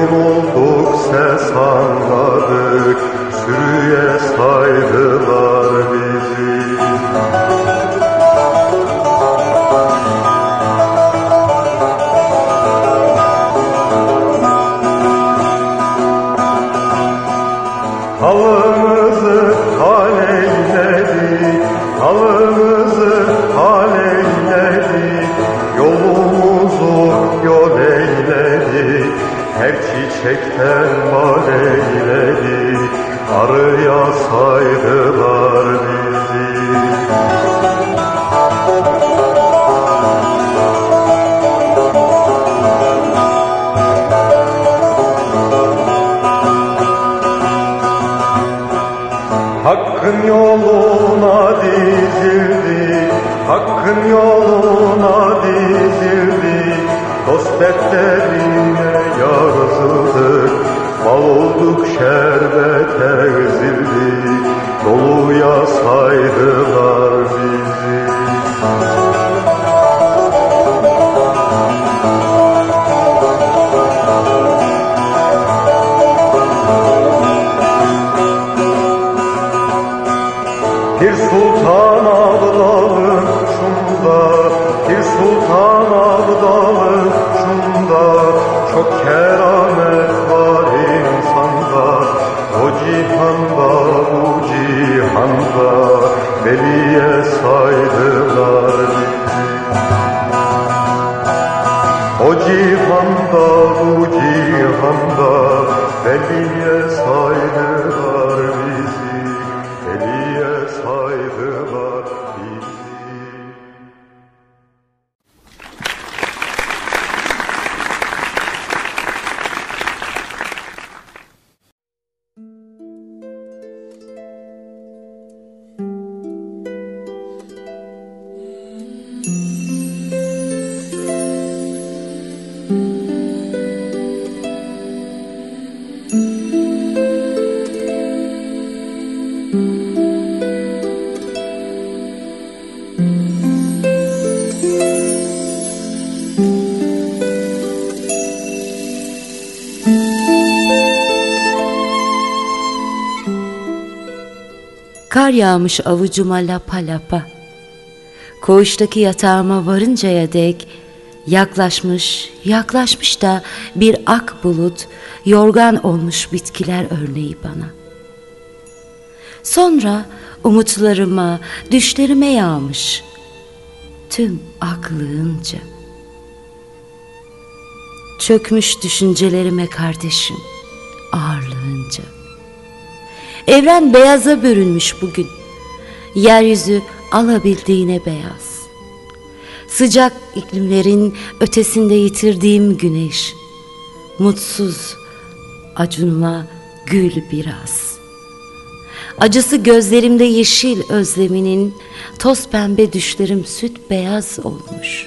Rezil olduk, ses anladık, sürüye saydılar bizi. Halımızı hal eyledik, halımızı hal eyledik, yolumuzu yol eyledik, her çiçekten bal eyledik, arıya saydılar bizi. Hakkın yoluna dizildik, Hakkın yoluna dizildik, dost defterine yazıldık, bal olduk şerbete ezildik, doluya saydılar bizi. Pir Sultan Abdal'ın şunda, Pir Sultan Abdal'ın şunda, çok keramet var insanda, o cihanda bu cihanda, veliye saydılar bizi. O cihanda bu cihanda, veliye saydılar bizi. Veliye saydılar bizi. Kar yağmış avucuma lapa lapa, koğuştaki yatağıma varıncaya dek, yaklaşmış, yaklaşmış da bir ak bulut, yorgan olmuş bitkiler örneği bana. Sonra umutlarıma, düşlerime yağmış, tüm aklığınca. Çökmüş düşüncelerime kardeşim, ağırlığınca. Evren beyaza bürünmüş bugün, yeryüzü alabildiğine beyaz. Sıcak iklimlerin ötesinde yitirdiğim güneş, mutsuz acunuma gül biraz. Acısı gözlerimde yeşil özleminin, toz pembe düşlerim süt beyaz olmuş.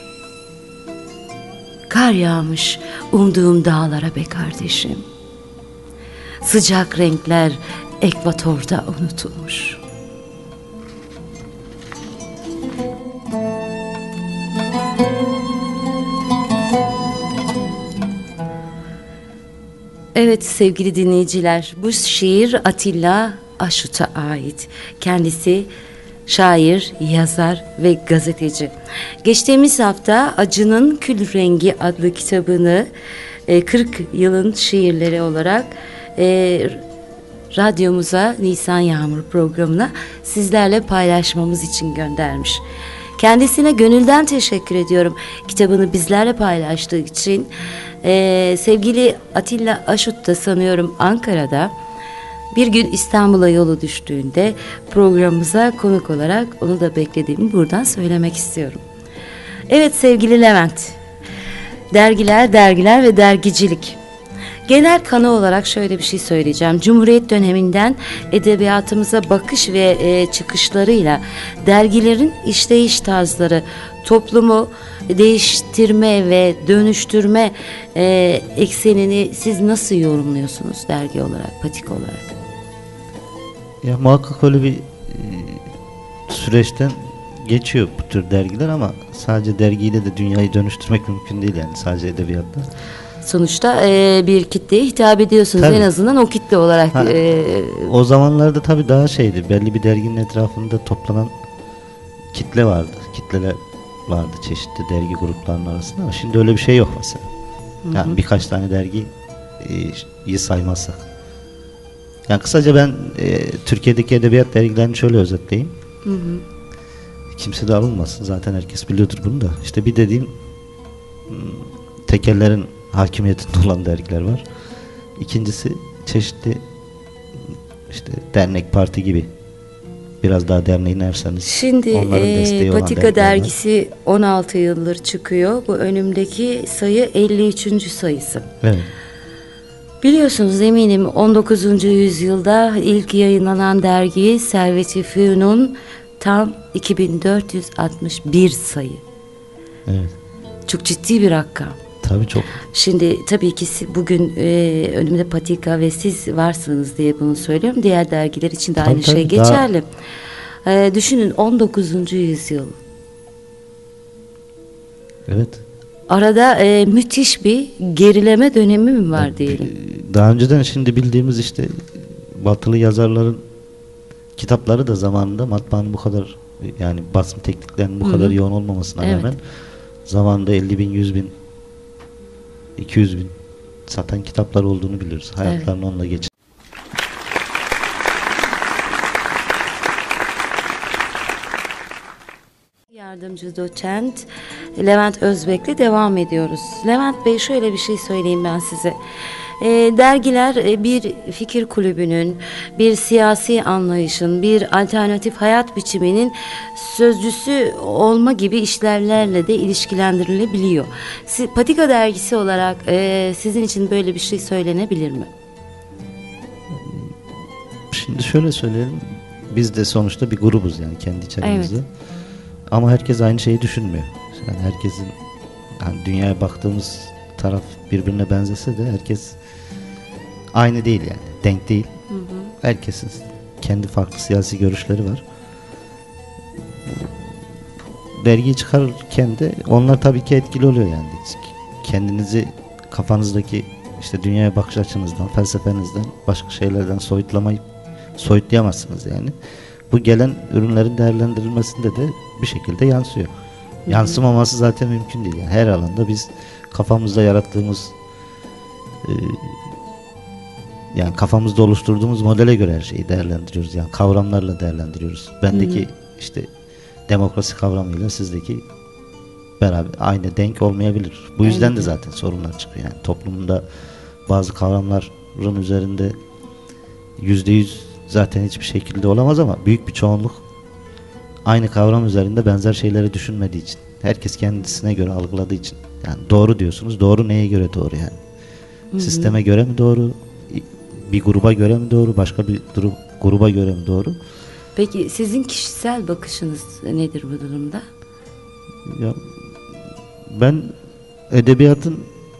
Kar yağmış umduğum dağlara be kardeşim. Sıcak renkler ekvatorda unutulmuş. Evet sevgili dinleyiciler, bu şiir Atilla Aşut'a ait. Kendisi şair, yazar ve gazeteci. Geçtiğimiz hafta Acının Kül Rengi adlı kitabını kırk yılın şiirleri olarak e, radyomuza, Nisan Yağmur programına sizlerle paylaşmamız için göndermiş. Kendisine gönülden teşekkür ediyorum kitabını bizlerle paylaştığı için. Ee, sevgili Atilla Aşut da sanıyorum Ankara'da, bir gün İstanbul'a yolu düştüğünde programımıza konuk olarak onu da beklediğimi buradan söylemek istiyorum. Evet sevgili Levent, dergiler, dergiler ve dergicilik. Genel kanı olarak şöyle bir şey söyleyeceğim. Cumhuriyet döneminden edebiyatımıza bakış ve e, çıkışlarıyla dergilerin işleyiş tarzları, toplumu değiştirme ve dönüştürme e, eksenini siz nasıl yorumluyorsunuz dergi olarak, patik olarak? Ya muhakkak öyle bir e, süreçten geçiyor bu tür dergiler ama sadece dergiyle de dünyayı dönüştürmek mümkün değil yani, sadece edebiyatla. Sonuçta e, bir kitleye hitap ediyorsunuz. Tabii. En azından o kitle olarak. Ha, E, o zamanlarda tabii daha şeydi. Belli bir derginin etrafında toplanan kitle vardı. Kitleler vardı çeşitli dergi gruplarının arasında ama şimdi öyle bir şey yok mesela. Yani hı hı. birkaç tane dergiyi e, saymazsak. Yani kısaca ben e, Türkiye'deki edebiyat dergilerini şöyle özetleyeyim. Hı hı. Kimse de alınmasın. Zaten herkes biliyordur bunu da. İşte bir dediğim tekellerin hakimiyetinde olan dergiler var. İkincisi çeşitli işte dernek, parti gibi. Biraz daha derneğin erseniz. Şimdi e, Patika dergisi on altı yıldır çıkıyor. Bu önümdeki sayı elli üçüncü sayısı. Evet. Biliyorsunuz eminim on dokuzuncu yüzyılda ilk yayınlanan dergi Servet-i Fünun tam iki bin dört yüz altmış bir sayı. Evet. Çok ciddi bir rakam. Tabii çok. Şimdi tabii ki bugün e, önümde Patika ve siz varsınız diye bunu söylüyorum. Diğer dergiler için de tabii, aynı tabii, şey geçerli. E, düşünün on dokuzuncu yüzyıl. Evet. Arada e, müthiş bir gerileme dönemi mi var yani, diyelim. Daha önceden şimdi bildiğimiz işte batılı yazarların kitapları da zamanında matbaanın bu kadar yani basım tekniklerinin bu Hı-hı. kadar yoğun olmamasına evet. rağmen zamanında elli bin, yüz bin, iki yüz bin satan kitaplar olduğunu biliyoruz. Hayatlarını evet. onunla geçti. Yardımcı doçent Levent Özbek'le devam ediyoruz. Levent Bey, şöyle bir şey söyleyeyim ben size. E, dergiler e, bir fikir kulübünün, bir siyasi anlayışın, bir alternatif hayat biçiminin sözcüsü olma gibi işlevlerle de ilişkilendirilebiliyor. Siz, Patika dergisi olarak e, sizin için böyle bir şey söylenebilir mi? Şimdi şöyle söyleyelim. Biz de sonuçta bir grubuz yani kendi içerimizde. Evet. Ama herkes aynı şeyi düşünmüyor. Yani herkesin yani dünyaya baktığımız taraf birbirine benzese de herkes aynı değil yani. Denk değil. Hı hı. Herkesin kendi farklı siyasi görüşleri var. Dergiyi çıkarırken de onlar tabii ki etkili oluyor yani. Kendinizi kafanızdaki işte dünyaya bakış açınızdan, felsefenizden, başka şeylerden soyutlamayıp soyutlayamazsınız yani. Bu gelen ürünlerin değerlendirilmesinde de bir şekilde yansıyor. Hı-hı. Yansımaması zaten mümkün değil. Yani her alanda biz kafamızda yarattığımız e, yani kafamızda oluşturduğumuz modele göre her şeyi değerlendiriyoruz. Yani kavramlarla değerlendiriyoruz. Bendeki Hı-hı. işte demokrasi kavramıyla sizdeki beraber aynı denk olmayabilir. Bu yüzden evet. de zaten sorunlar çıkıyor. Yani toplumda bazı kavramların üzerinde yüzde yüz zaten hiçbir şekilde olamaz ama büyük bir çoğunluk aynı kavram üzerinde benzer şeyleri düşünmediği için, herkes kendisine göre algıladığı için, yani doğru diyorsunuz, doğru neye göre doğru yani? Hı hı. Sisteme göre mi doğru, bir gruba göre mi doğru, başka bir durum, gruba göre mi doğru? Peki sizin kişisel bakışınız nedir bu durumda? Ya ben edebiyatın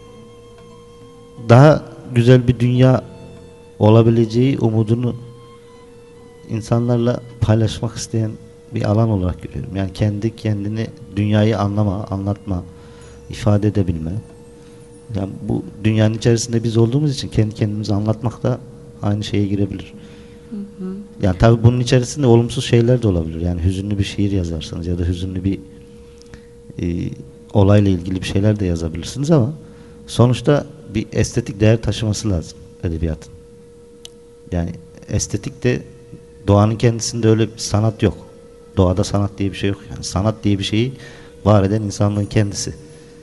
daha güzel bir dünya olabileceği umudunu insanlarla paylaşmak isteyen bir alan olarak görüyorum. Yani kendi kendini dünyayı anlama, anlatma, ifade edebilme. Yani bu dünyanın içerisinde biz olduğumuz için kendi kendimizi anlatmak da aynı şeye girebilir. Hı hı. Yani tabii bunun içerisinde olumsuz şeyler de olabilir. Yani hüzünlü bir şiir yazarsanız ya da hüzünlü bir e, olayla ilgili bir şeyler de yazabilirsiniz ama sonuçta bir estetik değer taşıması lazım edebiyatın. Yani estetik de doğanın kendisinde öyle bir sanat yok. Doğada sanat diye bir şey yok. Yani sanat diye bir şeyi var eden insanlığın kendisi.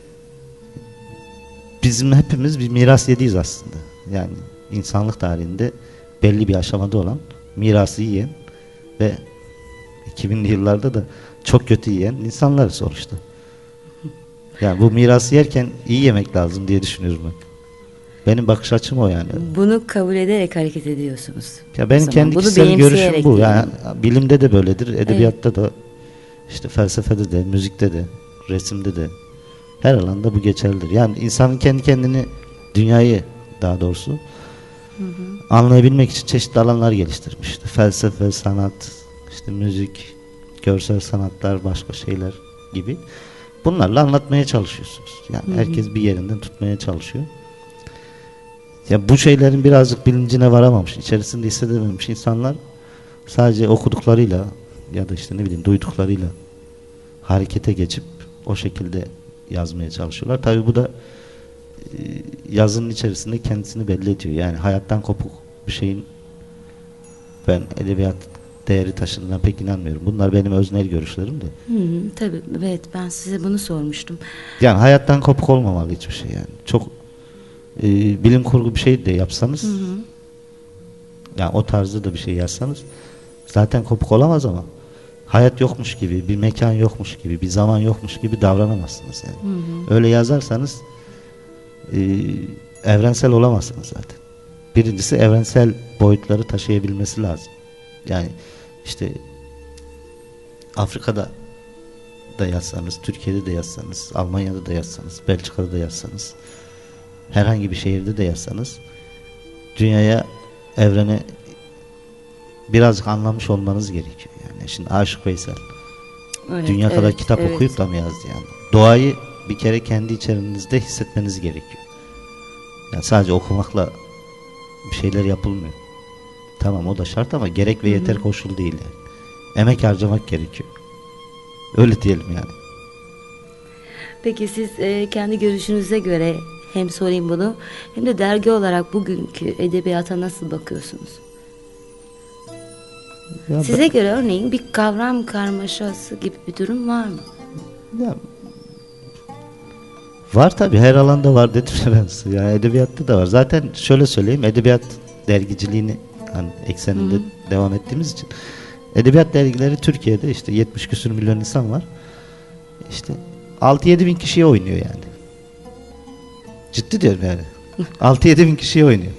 Bizim hepimiz bir miras yediyiz aslında. Yani insanlık tarihinde belli bir aşamada olan mirası yiyen ve iki binli yıllarda da çok kötü yiyen insanlar sonuçta. Yani bu mirası yerken iyi yemek lazım diye düşünüyorum ben. Benim bakış açım o yani. Bunu kabul ederek hareket ediyorsunuz. Ya benim kendi kişisel görüşüm bu. Yani bilimde de böyledir, edebiyatta evet. da, işte felsefede de, müzikte de, resimde de, her alanda bu geçerlidir. Yani insanın kendi kendini, dünyayı daha doğrusu hı hı. anlayabilmek için çeşitli alanlar geliştirmiş. İşte felsefe, sanat, işte müzik, görsel sanatlar, başka şeyler gibi. Bunlarla anlatmaya çalışıyorsunuz. Yani hı hı. herkes bir yerinden tutmaya çalışıyor. Ya bu şeylerin birazcık bilincine varamamış, içerisinde hissedememiş insanlar sadece okuduklarıyla ya da işte ne bileyim duyduklarıyla harekete geçip o şekilde yazmaya çalışıyorlar. Tabii bu da e, yazının içerisinde kendisini belli ediyor. Yani hayattan kopuk bir şeyin ben edebiyat değeri taşıdığına pek inanmıyorum. Bunlar benim öznel görüşlerim de. Hı hı, tabii evet, ben size bunu sormuştum. Yani hayattan kopuk olmamalı hiçbir şey yani. Çok e, bilim kurgu bir şey de yapsanız, hı hı. Yani o tarzda da bir şey yazsanız zaten kopuk olamaz ama hayat yokmuş gibi, bir mekan yokmuş gibi, bir zaman yokmuş gibi davranamazsınız yani. Hı hı. Öyle yazarsanız e, evrensel olamazsınız zaten. Birincisi evrensel boyutları taşıyabilmesi lazım. Yani işte Afrika'da da yazsanız, Türkiye'de de yazsanız, Almanya'da da yazsanız, Belçika'da da yazsanız, herhangi bir şehirde de yazsanız dünyaya, evrene birazcık anlamış olmanız gerekiyor. Yani şimdi Aşık Veysel evet, dünya evet, kadar kitap evet. okuyup da mı yazdı yani? Doğayı bir kere kendi içerinizde hissetmeniz gerekiyor. Yani sadece okumakla bir şeyler yapılmıyor. Tamam, o da şart ama gerek ve yeter Hı-hı. koşul değil yani. Emek harcamak gerekiyor. Öyle diyelim yani. Peki siz e, kendi görüşünüze göre hem sorayım bunu hem de dergi olarak bugünkü edebiyata nasıl bakıyorsunuz? Ya Size ben, göre örneğin bir kavram karmaşası gibi bir durum var mı? Ya, var tabii, her alanda var dedim ben size. Yani edebiyatta da var. Zaten şöyle söyleyeyim, edebiyat dergiciliğini hani ekseninde Hı-hı. devam ettiğimiz için edebiyat dergileri Türkiye'de işte yetmiş küsur milyon insan var. İşte altı yedi bin kişiye oynuyor yani. Ciddi diyorum yani. altı yedi bin kişiye oynuyor.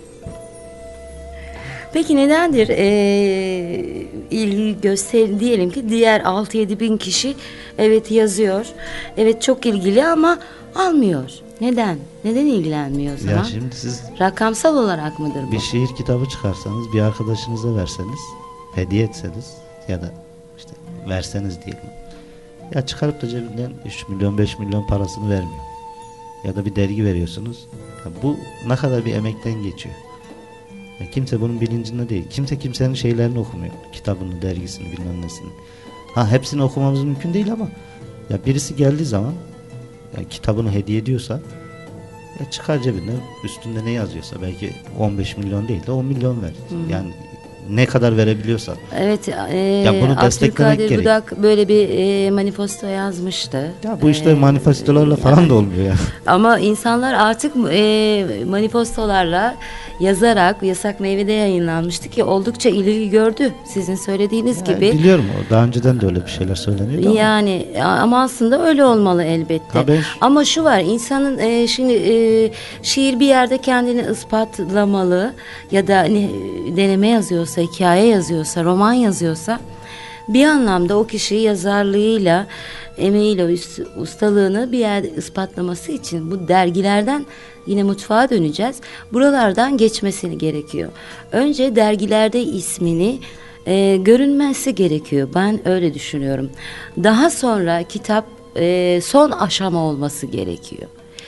Peki nedendir ee, ilgi gösterin diyelim ki diğer altı yedi bin kişi evet yazıyor, evet çok ilgili ama almıyor. Neden? Neden ilgilenmiyor o zaman? Ya şimdi siz rakamsal olarak mıdır bu? Bir şiir kitabı çıkarsanız, bir arkadaşınıza verseniz, hediye etseniz ya da işte verseniz diyelim. Ya çıkarıp da cebinden üç milyon beş milyon parasını vermiyor. Ya da bir dergi veriyorsunuz. Ya bu ne kadar bir emekten geçiyor. Ya kimse bunun bilincinde değil. Kimse kimsenin şeylerini okumuyor. Kitabını, dergisini, bilmem nesini. Ha, hepsini okumamız mümkün değil ama ya birisi geldiği zaman ya kitabını hediye ediyorsa ya çıkar cebinden, üstünde ne yazıyorsa belki on beş milyon değil de on milyon ver. Hı. Yani ne kadar verebiliyorsa. Evet. E, ya bunu desteklemek gerekiyor. Budak böyle bir e, manifesto yazmıştı. Ya bu işte e, manifestolarla falan yani, da olmuyor ya. Ama insanlar artık e, manifestolarla yazarak Yasak Meyve'de yayınlanmıştı ki oldukça ilgi gördü. Sizin söylediğiniz ya, gibi. Biliyorum, o daha önceden de öyle bir şeyler söyleniyordu ama. Yani ama aslında öyle olmalı elbette. Ha, ben... Ama şu var, insanın e, şimdi e, şiir bir yerde kendini ispatlamalı ya da hani, deneme yazıyorsa, hikaye yazıyorsa, roman yazıyorsa bir anlamda o kişi yazarlığıyla, emeğiyle, ustalığını bir yerde ispatlaması için bu dergilerden yine mutfağa döneceğiz. Buralardan geçmesini gerekiyor. Önce dergilerde ismini e, görünmesi gerekiyor. Ben öyle düşünüyorum. Daha sonra kitap e, son aşama olması gerekiyor.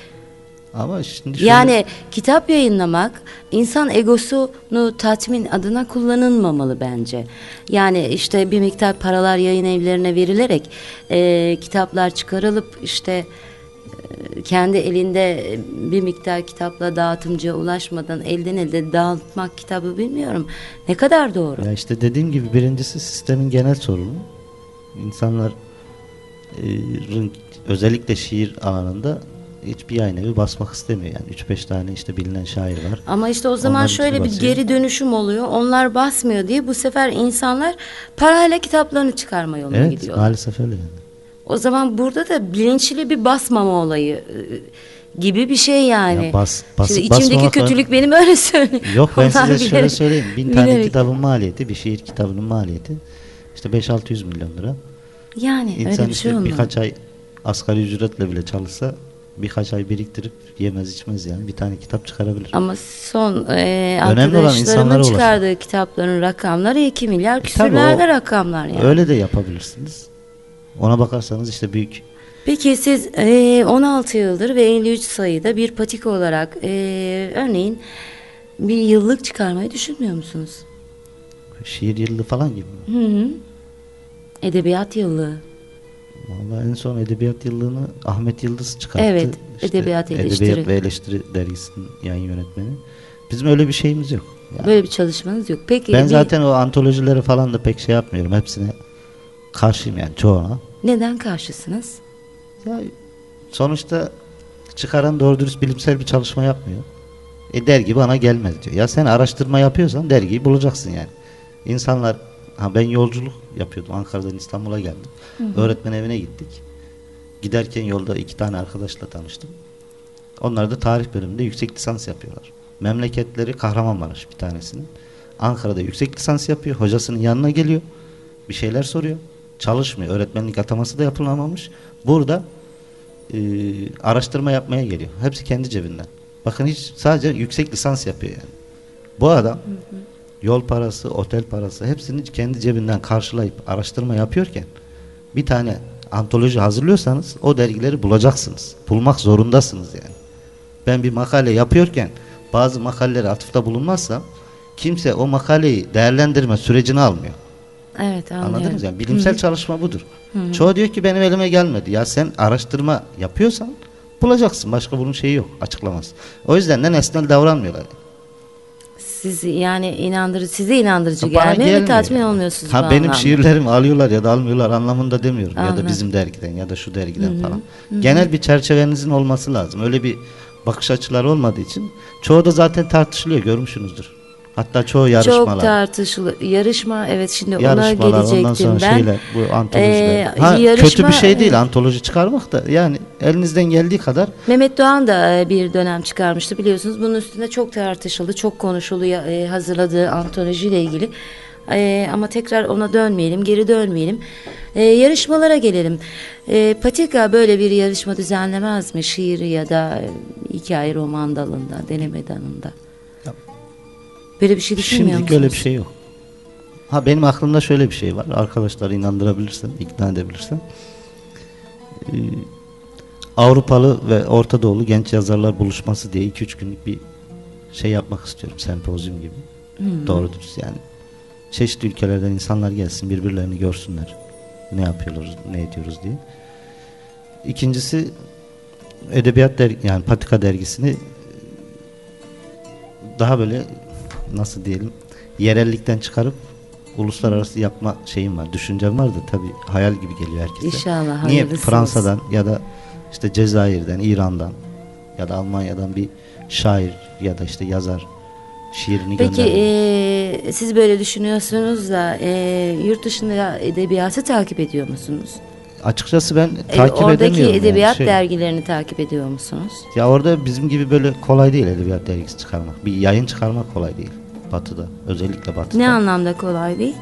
Ama şimdi şöyle... Yani kitap yayınlamak insan egosunu tatmin adına kullanılmamalı bence. Yani işte bir miktar paralar yayın evlerine verilerek e, kitaplar çıkarılıp işte e, kendi elinde bir miktar kitapla dağıtımcıya ulaşmadan elden elde dağıtmak kitabı, bilmiyorum ne kadar doğru. Ya işte dediğim gibi birincisi sistemin genel sorunu. İnsanlar e, özellikle şiir alanında hiçbir yayın evi basmak istemiyor yani. üç beş tane işte bilinen şair var. Ama işte o zaman Onların şöyle bir geri dönüşüm oluyor. Onlar basmıyor diye bu sefer insanlar parayla kitaplarını çıkarma yoluna evet, gidiyorlar. Evet, maalesef öyle yani. O zaman burada da bilinçli bir basmama olayı gibi bir şey yani. Ya bas, bas, Şimdi içimdeki kötülük benim öyle söylüyor. Yok, ben size bilerek, şöyle söyleyeyim. Bin tane bilerek. Kitabın maliyeti, bir şiir kitabının maliyeti işte beş altı yüz milyon lira. Yani İnsan öyle bir işte şey olmalı. birkaç ay asgari ücretle bile çalışsa birkaç ay biriktirip yemez içmez yani bir tane kitap çıkarabilir. Ama son e, arkadaşlarımın çıkardığı ulaşmak. Kitapların rakamları iki milyar küsürlerde e, rakamlar yani. Öyle de yapabilirsiniz. Ona bakarsanız işte büyük Peki siz e, on altı yıldır ve elli üç sayıda bir patika olarak e, örneğin bir yıllık çıkarmayı düşünmüyor musunuz? Şiir yılı falan gibi mi? Hı hı. Edebiyat yıllığı. Vallahi en son edebiyat yıllığını Ahmet Yıldız çıkarttı. Evet, Edebiyat Eleştiri. Edebiyat ve Eleştiri dergisinin yayın yönetmeni. Bizim öyle bir şeyimiz yok. Yani Böyle bir çalışmanız yok. Peki ben bir- zaten o antolojilere falan da pek şey yapmıyorum. Hepsine karşıyım yani, çoğuna. neden karşısınız? Ya sonuçta çıkaran doğru dürüst bilimsel bir çalışma yapmıyor. E dergi bana gelmez diyor. Ya sen araştırma yapıyorsan dergiyi bulacaksın yani. İnsanlar, ha ben yolculuk yapıyordum. Ankara'dan İstanbul'a geldim. Hı hı. Öğretmen evine gittik. Giderken yolda iki tane arkadaşla tanıştım. Onlar da tarih bölümünde yüksek lisans yapıyorlar. Memleketleri Kahramanmaraş bir tanesinin. Ankara'da yüksek lisans yapıyor. Hocasının yanına geliyor. Bir şeyler soruyor. Çalışmıyor. Öğretmenlik ataması da yapılamamış. Burada e, araştırma yapmaya geliyor. Hepsi kendi cebinden. Bakın hiç, sadece yüksek lisans yapıyor yani. Bu adam hı hı. yol parası, otel parası hepsini kendi cebinden karşılayıp araştırma yapıyorken bir tane antoloji hazırlıyorsanız o dergileri bulacaksınız. Bulmak zorundasınız yani. Ben bir makale yapıyorken bazı makalelere atıfta bulunmazsam kimse o makaleyi değerlendirme sürecini almıyor. Evet, anlıyorum. Anladınız yani, bilimsel Hı-hı. çalışma budur. Hı-hı. Çoğu diyor ki benim elime gelmedi. Ya sen araştırma yapıyorsan bulacaksın. Başka bunun şeyi yok, açıklaması. O yüzden de nesnel davranmıyorlar. Sizi yani inandırıcı, size inandırıcı Bana gelmiyor ve gelmiyor tatmin yani. olmuyorsunuz Ha bu benim anlamda. şiirlerimi alıyorlar ya da almıyorlar anlamında demiyorum. Anladım. Ya da bizim dergiden ya da şu dergiden Hı-hı. falan. Hı-hı. Genel bir çerçevenizin olması lazım. Öyle bir bakış açıları olmadığı için çoğu da zaten tartışılıyor, görmüşsünüzdür. Hatta çoğu yarışmalar. Çok tartışılı. Yarışma, evet, şimdi ona Yarışmalar, gelecektim ondan sonra ben. şeyler, bu antolojiler. Ee, ha, yarışma, kötü bir şey değil antoloji çıkarmak da, yani elinizden geldiği kadar. Mehmet Doğan da bir dönem çıkarmıştı biliyorsunuz. Bunun üstünde çok tartışıldı, çok konuşuldu e, hazırladığı antolojiyle ilgili. E, ama tekrar ona dönmeyelim, geri dönmeyelim. E, yarışmalara gelelim. E, Patika böyle bir yarışma düzenlemez mi? Şiir ya da hikaye, roman dalında, deneme dalında. Böyle bir şey düşünmüyor Şimdilik musunuz? öyle bir şey yok. Ha benim aklımda şöyle bir şey var. Arkadaşları inandırabilirsem, ikna edebilirsem. Ee, Avrupalı ve Orta Doğulu genç yazarlar buluşması diye iki üç günlük bir şey yapmak istiyorum. Sempozyum gibi. Hmm. Doğru dürüst yani. Çeşitli ülkelerden insanlar gelsin, birbirlerini görsünler. Ne yapıyoruz, ne ediyoruz diye. İkincisi Edebiyat dergi, yani Patika dergisini daha böyle, nasıl diyelim, yerellikten çıkarıp uluslararası yapma şeyim var, düşüncem var da tabii hayal gibi geliyor herkese. İnşallah Niye hayırlısı Fransa'dan olsun. ya da işte Cezayir'den, İran'dan ya da Almanya'dan bir şair ya da işte yazar şiirini Peki göndermek. e, siz böyle düşünüyorsunuz da e, yurt dışında edebiyatı takip ediyor musunuz? Açıkçası ben E, takip oradaki edemiyorum. edebiyat yani. şey, dergilerini takip ediyor musunuz? Ya orada bizim gibi böyle kolay değil edebiyat dergisi çıkarmak. Bir yayın çıkarmak kolay değil. Batı'da, özellikle Batı'da. Ne anlamda kolay değil?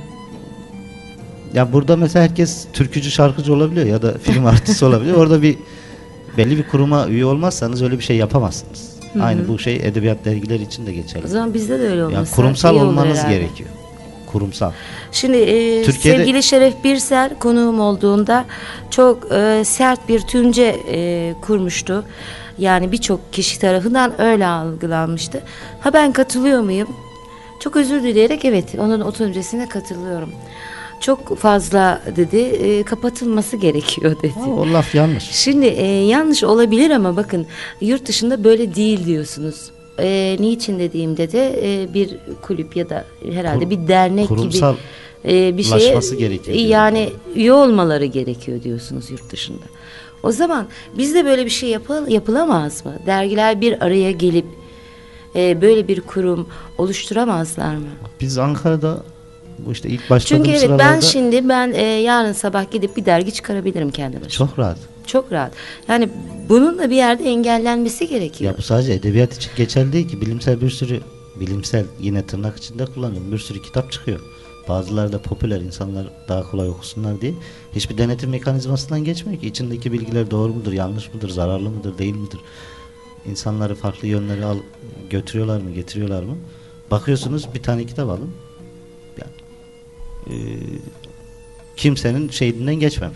Ya burada mesela herkes türkücü, şarkıcı olabiliyor ya da film artisti olabiliyor. Orada bir belli bir kuruma üye olmazsanız öyle bir şey yapamazsınız. Hı-hı. Aynı bu şey edebiyat dergileri için de geçerli. O zaman bizde de öyle olması. Yani kurumsal iyi olur olmanız herhalde. gerekiyor. Kurumsal. Şimdi e, Türkiye'de... sevgili Şeref Birsel konuğum olduğunda çok e, sert bir tümce e, kurmuştu. Yani birçok kişi tarafından öyle algılanmıştı. Ha ben katılıyor muyum? Çok özür dileyerek evet, onun o tümcesine katılıyorum. Çok fazla dedi, e, kapatılması gerekiyor dedi. Ha, o laf yanlış. Şimdi e, yanlış olabilir ama bakın yurt dışında böyle değil diyorsunuz. E, niçin dediğimde de e, bir kulüp ya da herhalde Kur, bir dernek kurumsal gibi e, bir şeye gerekiyor. Yani üye olmaları gerekiyor diyorsunuz yurt dışında. O zaman bizde böyle bir şey yapıl, yapılamaz mı? Dergiler bir araya gelip e, böyle bir kurum oluşturamazlar mı? Biz Ankara'da bu işte ilk başladığım Çünkü evet sıralarda... ben şimdi ben e, yarın sabah gidip bir dergi çıkarabilirim kendi başıma. Çok rahat. Çok rahat. Yani bunun da bir yerde engellenmesi gerekiyor. Ya bu sadece edebiyat için geçerli değil ki. Bilimsel bir sürü, bilimsel yine tırnak içinde kullanıyorum. Bir sürü kitap çıkıyor. Bazıları da popüler, insanlar daha kolay okusunlar diye. Hiçbir denetim mekanizmasından geçmiyor ki. İçindeki bilgiler doğru mudur, yanlış mıdır, zararlı mıdır, değil midir? İnsanları farklı yönlere al, götürüyorlar mı, getiriyorlar mı? Bakıyorsunuz bir tane kitap alın. Yani, e, kimsenin şeyinden geçmemiş.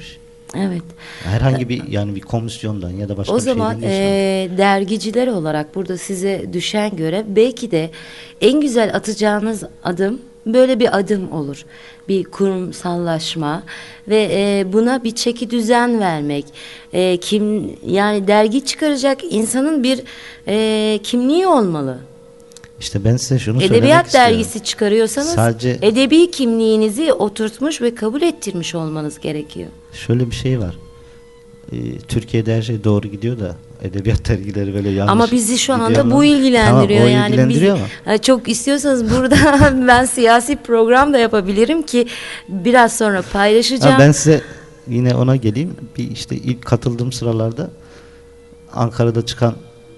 Evet. Herhangi bir yani bir komisyondan ya da başka O bir zaman şeyden geçmiyor. e, dergiciler olarak burada size düşen görev belki de en güzel atacağınız adım böyle bir adım olur. Bir kurumsallaşma ve e, buna bir çeki düzen vermek. E, kim yani dergi çıkaracak insanın bir e, kimliği olmalı. İşte ben size şunu söylemek Edebiyat istiyorum. dergisi çıkarıyorsanız Sadece edebi kimliğinizi oturtmuş ve kabul ettirmiş olmanız gerekiyor. şöyle bir şey var. Ee, Türkiye'de her şey doğru gidiyor da edebiyat dergileri böyle yanlış Ama bizi şu anda gidiyor bu ama- ilgilendiriyor. Tamam, o yani ilgilendiriyor biz, ama Ha, çok istiyorsanız burada ben siyasi program da yapabilirim ki biraz sonra paylaşacağım. Ha, ben size yine ona geleyim. Bir işte ilk katıldığım sıralarda Ankara'da çıkan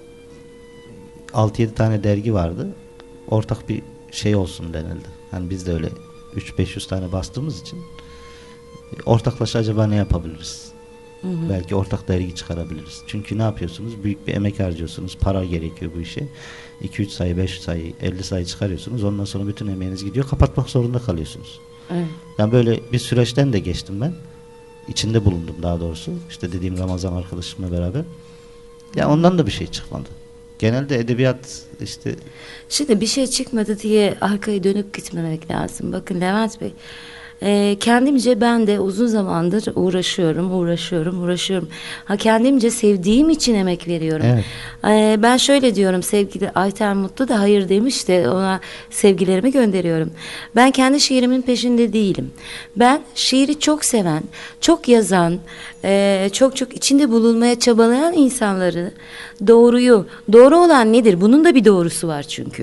altı yedi tane dergi vardı. Ortak bir şey olsun denildi. Hani biz de öyle üç beş yüz tane bastığımız için ortaklaşa acaba ne yapabiliriz? Hı hı. Belki ortak dergi çıkarabiliriz. Çünkü ne yapıyorsunuz? Büyük bir emek harcıyorsunuz. Para gerekiyor bu işe. iki üç sayı, beş sayı, elli sayı çıkarıyorsunuz. Ondan sonra bütün emeğiniz gidiyor. Kapatmak zorunda kalıyorsunuz. Evet. Yani böyle bir süreçten de geçtim ben. İçinde bulundum daha doğrusu. İşte dediğim Ramazan arkadaşımla beraber. Ya ondan da bir şey çıkmadı. Genelde edebiyat işte Şimdi bir şey çıkmadı diye arkaya dönüp gitmemek lazım. Bakın Levent Bey, e, kendimce ben de uzun zamandır uğraşıyorum, uğraşıyorum, uğraşıyorum. Ha kendimce sevdiğim için emek veriyorum. Evet. E, ben şöyle diyorum, sevgili Ayten Mutlu da hayır demiş de ona sevgilerimi gönderiyorum. Ben kendi şiirimin peşinde değilim. Ben şiiri çok seven, çok yazan, e, çok çok içinde bulunmaya çabalayan insanları doğruyu, doğru olan nedir? Bunun da bir doğrusu var çünkü.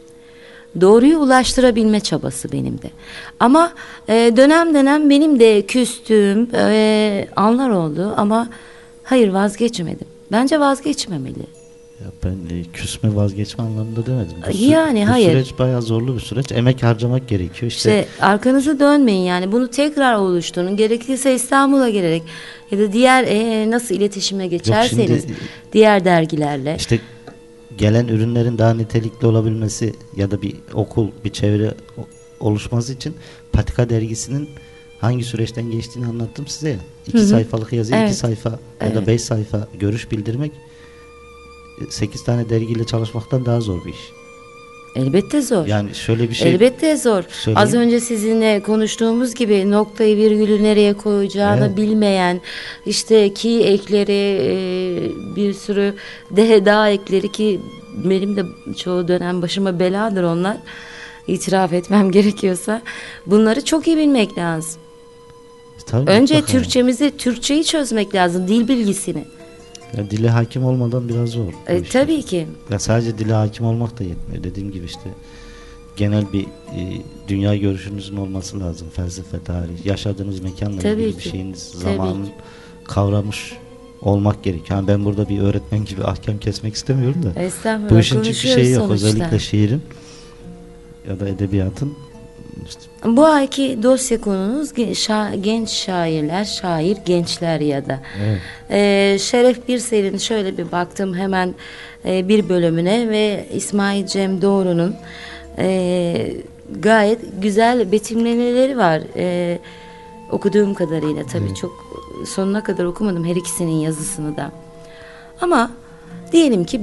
Doğruyu ulaştırabilme çabası benim de. Ama e, dönem dönem benim de küstüğüm e, anlar oldu ama hayır vazgeçmedim. Bence vazgeçmemeli. ya ben e, küsme vazgeçme anlamında demedim. Bu, sü- Yani bu hayır. süreç bayağı zorlu bir süreç. Emek harcamak gerekiyor. İşte İşte arkanızı dönmeyin yani bunu tekrar oluşturun. Gerekirse İstanbul'a gelerek ya da diğer e, nasıl iletişime geçerseniz şimdi- diğer dergilerle. İşte gelen ürünlerin daha nitelikli olabilmesi ya da bir okul, bir çevre o- oluşması için Patika dergisinin hangi süreçten geçtiğini anlattım size ya. İki Hı hı. sayfalık yazı, Evet. iki sayfa ya Evet. da beş sayfa görüş bildirmek e, sekiz tane dergiyle çalışmaktan daha zor bir iş. Elbette zor. Yani şöyle bir şey Elbette zor. söyleyeyim. Az önce sizinle konuştuğumuz gibi noktayı virgülü nereye koyacağını Evet. bilmeyen, işte ki ekleri e, bir sürü de daha ekleri ki benim de çoğu dönem başıma beladır onlar. İtiraf etmem gerekiyorsa bunları çok iyi bilmek lazım. Tabii Önce mutlaka. Türkçemizi, Türkçeyi çözmek lazım, dil bilgisini. Ya dile hakim olmadan biraz zor. bu E, işler. tabii ki. Ya sadece dile hakim olmak da yetmiyor. Dediğim gibi işte genel bir e, dünya görüşünüzün olması lazım. Felsefe, tarih, yaşadığınız mekanla Tabii ilgili bir ki. şeyiniz, Tabii zamanın ki. kavramış olmak gerekiyor. Yani ben burada bir öğretmen gibi ahkam kesmek istemiyorum da. Estağfurullah, Bu işin çünkü konuşuyoruz şeyi yok. sonuçta. Özellikle şiirin ya da edebiyatın işte Bu ayki dosya konunuz ge- şa- genç şairler, şair gençler ya da. evet. Ee, Şeref Birsel'in şöyle bir baktım hemen e, bir bölümüne ve İsmail Cem Doğru'nun e, gayet güzel betimlemeleri var. E, okuduğum kadarıyla tabii Evet. çok sonuna kadar okumadım her ikisinin yazısını da. Ama diyelim ki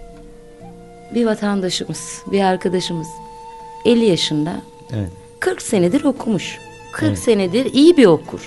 bir vatandaşımız, bir arkadaşımız elli yaşında Evet. kırk senedir okumuş. kırk Evet. senedir iyi bir okur.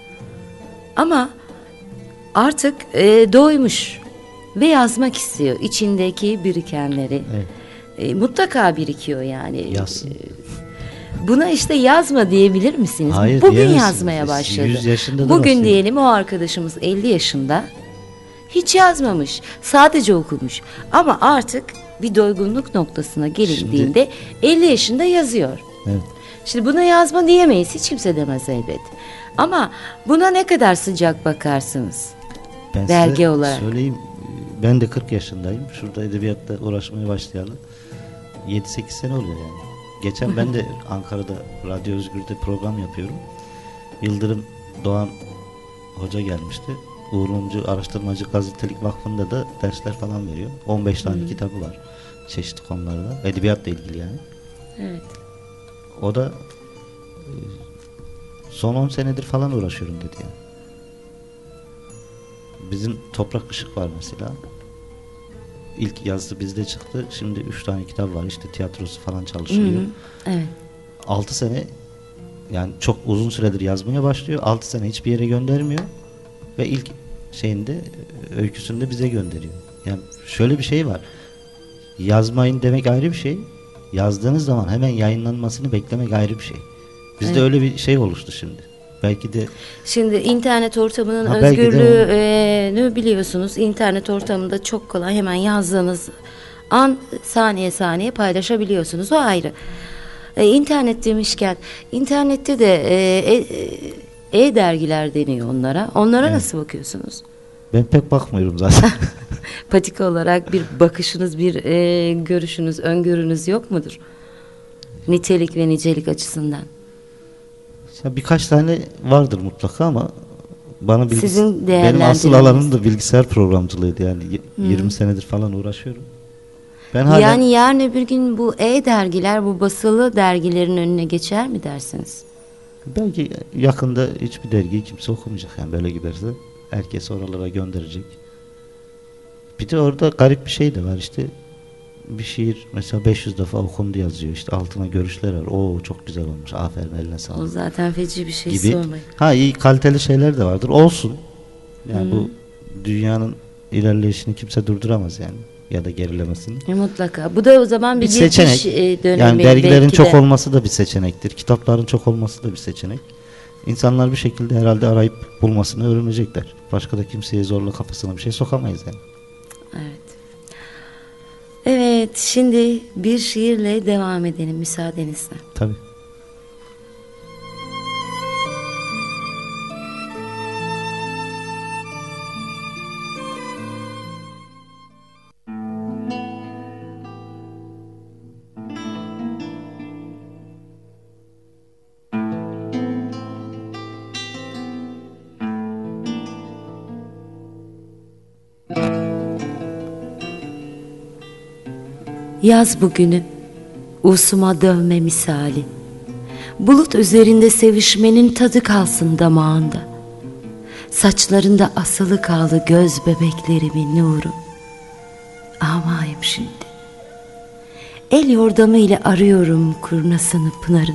Ama artık e, doymuş ve yazmak istiyor. İçindeki birikenleri. Evet. E, mutlaka birikiyor yani. Yazsın. E, Buna işte yazma diyebilir misiniz? Hayır, Bugün diyemezsiniz. yazmaya Siz başladı. yüz yaşında da Bugün basıyor. diyelim o arkadaşımız elli yaşında. Hiç yazmamış. Sadece okumuş. Ama artık bir doygunluk noktasına gelindiğinde elli yaşında yazıyor. Evet. Şimdi buna yazma diyemeyiz. Hiç kimse demez elbet. Ama buna ne kadar sıcak bakarsınız? Ben Belge size olarak. söyleyeyim. Ben de kırk yaşındayım. Şurada edebiyatla uğraşmaya başlayalı yedi sekiz sene oluyor yani. Geçen ben de Ankara'da Radyo Özgür'de program yapıyorum. Yıldırım Doğan hoca gelmişti. Uğur Mumcu Araştırmacı Gazetelik Vakfı'nda da dersler falan veriyor. on beş tane kitabı var. Çeşitli konularda. Edebiyatla ilgili yani. Evet. O da e, son on senedir falan uğraşıyorum dedi yani. Bizim Toprak Işık var mesela. İlk yazdı bizde çıktı. Şimdi üç tane kitap var. İşte tiyatrosu falan çalışıyor. Hı hı. Evet. altı sene yani çok uzun süredir yazmaya başlıyor. altı sene hiçbir yere göndermiyor. Ve ilk şeyinde öyküsünde bize gönderiyor. Yani şöyle bir şey var. Yazmayın demek ayrı bir şey. Yazdığınız zaman hemen yayınlanmasını beklemek ayrı bir şey. Bizde Evet. öyle bir şey oluştu şimdi. Belki de Şimdi internet ortamının Ha, belki de özgürlüğünü biliyorsunuz. İnternet ortamında çok kolay hemen yazdığınız an saniye saniye paylaşabiliyorsunuz. O ayrı. E, internet demişken internette de e, e, e-dergiler deniyor onlara. Onlara Evet. nasıl bakıyorsunuz? ben pek bakmıyorum zaten. Patika olarak bir bakışınız, bir e, görüşünüz, öngörünüz yok mudur? Nitelik ve nicelik açısından. Ya birkaç tane vardır mutlaka ama bana bilgis- Sizin benim asıl değerlendirmeniz- alanım da bilgisayar programcılığıydı yani y- yirmi senedir falan uğraşıyorum. Ben hala Yani yarın öbür gün bu e-dergiler, bu basılı dergilerin önüne geçer mi dersiniz? belki yakında hiçbir dergiyi kimse okumayacak yani böyle giderse herkes oralara gönderecek. Bir de orada garip bir şey de var işte bir şiir mesela beş yüz defa okundu yazıyor işte altına görüşler var. Oo çok güzel olmuş. Aferin eline O sağlık. zaten feci bir şey Gibi. sormayın. Ha iyi kaliteli şeyler de vardır. Olsun. Yani bu dünyanın ilerleyişini kimse durduramaz yani ya da gerilemesini. E, mutlaka. Bu da o zaman bir, Bir seçenek. geçiş e, dönemi. Yani dergilerin belki çok de. olması da bir seçenektir. Kitapların çok olması da bir seçenek. İnsanlar bir şekilde herhalde arayıp bulmasını öğrenecekler. Başka da kimseye zorla kafasına bir şey sokamayız yani. Evet. Evet, şimdi bir şiirle devam edelim müsaadenizle. Tabii. Yaz bugünü, usuma dövme misali. Bulut üzerinde sevişmenin tadı kalsın damağında. Saçlarında asılı kaldı göz bebeklerimin nuru. Amayım şimdi. El yordamı ile arıyorum kurnasını pınarın.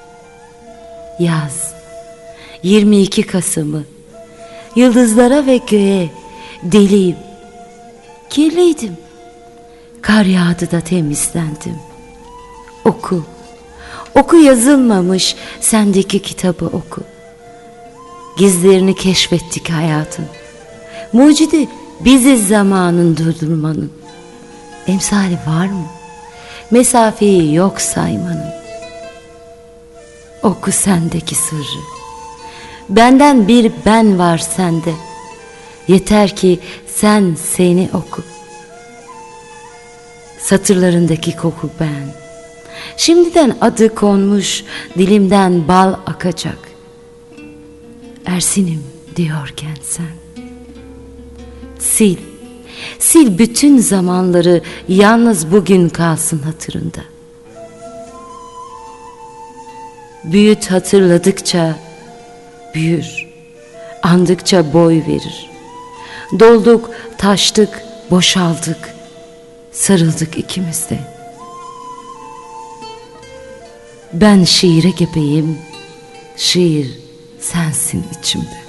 Yaz, yirmi iki Kasım'ı, yıldızlara ve göğe deliyim. Kirliydim. Kar yağdı da temizlendim. Oku, oku yazılmamış sendeki kitabı oku. Gizlerini keşfettik hayatın. Mucidi biziz zamanın durdurmanın. Emsali var mı? Mesafeyi yok saymanın. Oku sendeki sırrı. Benden bir ben var sende. Yeter ki sen seni oku. Satırlarındaki koku ben. Şimdiden adı konmuş, dilimden bal akacak. Ersin'im diyorken sen. Sil, sil bütün zamanları, yalnız bugün kalsın hatırında. Büyüt hatırladıkça büyür, andıkça boy verir. Dolduk, taştık, boşaldık, sarıldık ikimiz de. Ben şiire gebeyim, şiir sensin içimde.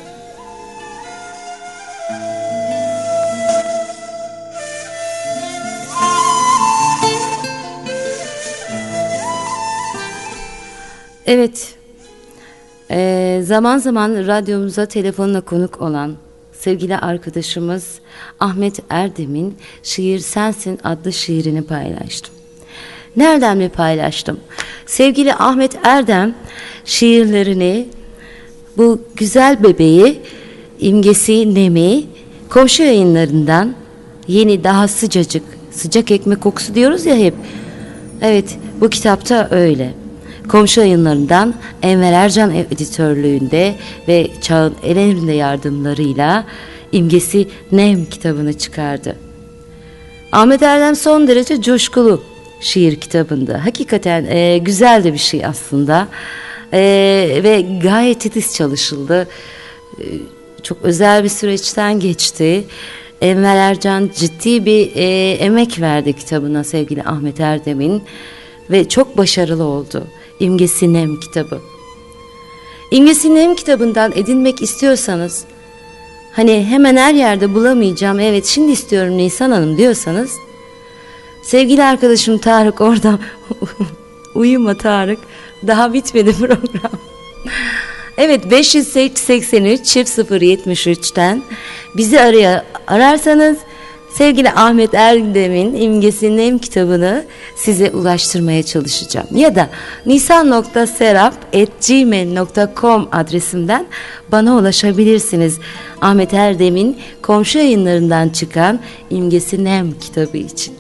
Evet, ee, zaman zaman radyomuza telefonla konuk olan sevgili arkadaşımız Ahmet Erdem'in Şiir Sensin adlı şiirini paylaştım. Nereden mi paylaştım? Sevgili Ahmet Erdem şiirlerini, bu güzel bebeği, imgesi Nemi, komşu yayınlarından yeni, daha sıcacık, sıcak ekmek kokusu diyoruz ya hep. Evet, bu kitapta öyle. Komşu yayınlarından Enver Ercan editörlüğünde ve Çağın Eren'in de yardımlarıyla İmgesi Nem kitabını çıkardı. Ahmet Erdem son derece coşkulu şiir kitabında. Hakikaten e, güzel de bir şey aslında. E, ve gayet titiz çalışıldı. E, çok özel bir süreçten geçti. Enver Ercan ciddi bir e, emek verdi kitabına sevgili Ahmet Erdem'in ve çok başarılı oldu. İmge Sinem kitabı. İmge Sinem kitabından edinmek istiyorsanız, hani hemen her yerde bulamayacağım, evet şimdi istiyorum Nisan Hanım diyorsanız, sevgili arkadaşım Tarık orada uyuma Tarık, daha bitmedi program. Evet, beş yüz seksen üç çift sıfır yetmiş üçten bizi araya ararsanız sevgili Ahmet Erdem'in İmge Sinem kitabını size ulaştırmaya çalışacağım. Ya da nisan nokta serap at gmail nokta com adresimden bana ulaşabilirsiniz. Ahmet Erdem'in Komşu Yayınlarından çıkan İmge Sinem kitabı için.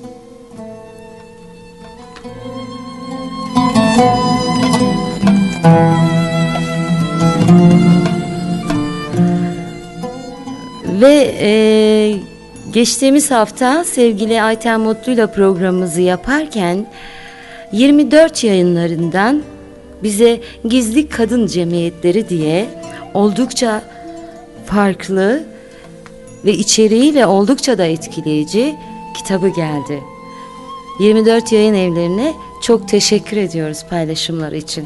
Ve e, geçtiğimiz hafta sevgili Ayten Mutlu'yla programımızı yaparken yirmi dört yayınlarından bize Gizli Kadın Cemiyetleri diye oldukça farklı ve içeriğiyle oldukça da etkileyici kitabı geldi. yirmi dört yayın evlerine çok teşekkür ediyoruz paylaşımları için.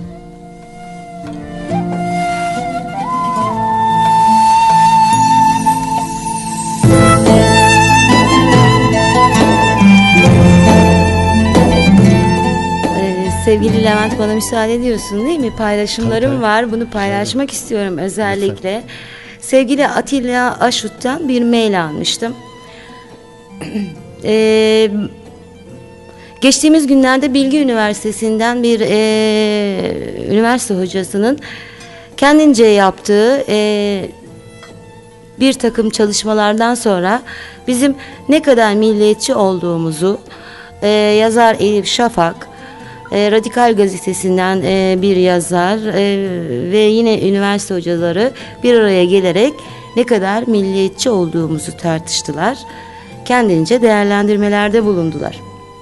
Sevgili Levent, bana müsaade ediyorsun değil mi? Paylaşımlarım tabii, tabii. var. Bunu paylaşmak tabii. istiyorum özellikle. Lütfen. Sevgili Atilla Aşut'tan bir mail almıştım. Ee, geçtiğimiz günlerde Bilgi Üniversitesi'nden bir e, üniversite hocasının kendince yaptığı e, bir takım çalışmalardan sonra bizim ne kadar milliyetçi olduğumuzu e, yazar Elif Şafak, E, Radikal Gazetesi'nden e, bir yazar e, ve yine üniversite hocaları bir araya gelerek ne kadar milliyetçi olduğumuzu tartıştılar. Kendince değerlendirmelerde bulundular.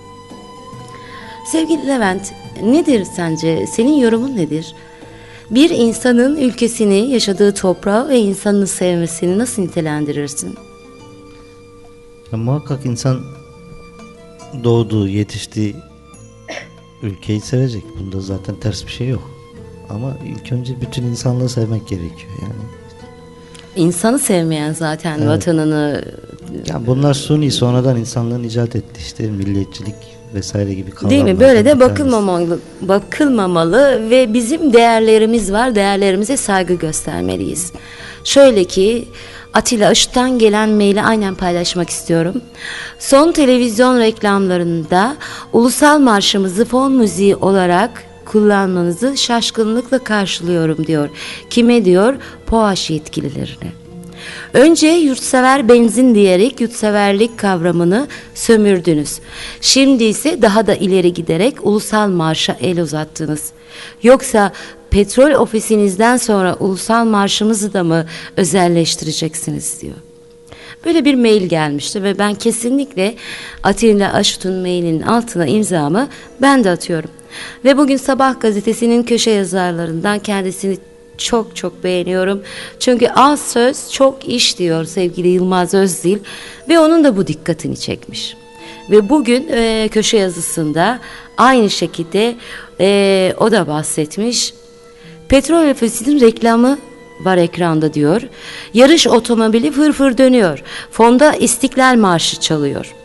Sevgili Levent, nedir sence? Senin yorumun nedir? Bir insanın ülkesini, yaşadığı toprağı ve insanını sevmesini nasıl nitelendirirsin? Ya, muhakkak insan doğduğu, yetiştiği ülkeyi sevecek. Bunda zaten ters bir şey yok. Ama ilk önce bütün insanlığı sevmek gerekiyor yani. İnsanı sevmeyen zaten evet. vatanını... Ya bunlar suni, sonradan insanlığın icat ettiği işte milliyetçilik vesaire gibi kavramlar. Değil mi? Böyle de bakılmamalı, bakılmamalı ve bizim değerlerimiz var. Değerlerimize saygı göstermeliyiz. Şöyle ki Atilla Aşut'tan gelen maili aynen paylaşmak istiyorum. Son televizyon reklamlarında ulusal marşımızı fon müziği olarak kullanmanızı şaşkınlıkla karşılıyorum diyor. Kime diyor? POAŞ yetkililerine. Önce yurtsever benzin diyerek yurtseverlik kavramını sömürdünüz. Şimdi ise daha da ileri giderek ulusal marşa el uzattınız. Yoksa petrol ofisinizden sonra ulusal marşımızı da mı özelleştireceksiniz diyor. Böyle bir mail gelmişti ve ben kesinlikle Atilla Aşut'un mailinin altına imzamı ben de atıyorum. Ve bugün Sabah gazetesinin köşe yazarlarından kendisini çok çok beğeniyorum. Çünkü az söz çok iş diyor sevgili Yılmaz Özdil ve onun da bu dikkatini çekmiş. Ve bugün e, köşe yazısında aynı şekilde e, o da bahsetmiş. Petrol ofisinin reklamı var ekranda diyor. Yarış otomobili fır fır dönüyor. Fonda İstiklal Marşı çalıyor.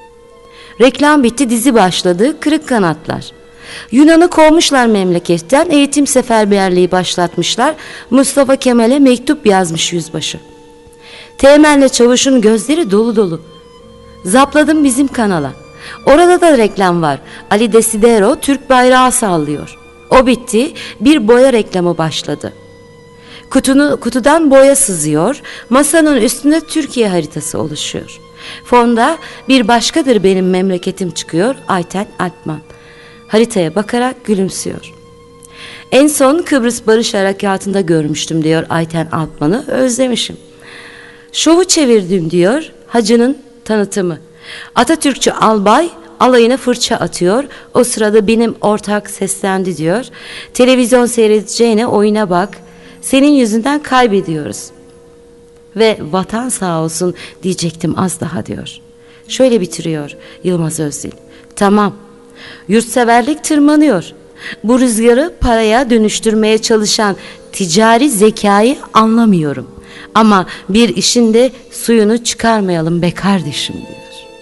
Reklam bitti, dizi başladı. Kırık Kanatlar. Yunan'ı kovmuşlar memleketten, eğitim seferberliği başlatmışlar. Mustafa Kemal'e mektup yazmış yüzbaşı. Teğmenle Çavuş'un gözleri dolu dolu. Zapladım bizim kanala. Orada da reklam var. Ali Desidero Türk bayrağı sallıyor. O bitti, bir boya reklamı başladı. Kutunu, kutudan boya sızıyor, masanın üstünde Türkiye haritası oluşuyor. Fonda bir başkadır benim memleketim çıkıyor, Ayten Alpman. Haritaya bakarak gülümsüyor. En son Kıbrıs Barış Harekatı'nda görmüştüm diyor Ayten Alpman'ı, özlemişim. Şovu çevirdim diyor, hacının tanıtımı. Atatürkçü albay alayına fırça atıyor. O sırada benim ortak seslendi diyor. Televizyon seyredeceğine oyuna bak. Senin yüzünden kaybediyoruz. ve vatan sağ olsun diyecektim az daha diyor. Şöyle bitiriyor Yılmaz Özdil. Tamam, yurtseverlik tırmanıyor. Bu rüzgarı paraya dönüştürmeye çalışan ticari zekayı anlamıyorum. Ama bir işin de suyunu çıkarmayalım be kardeşim diyor.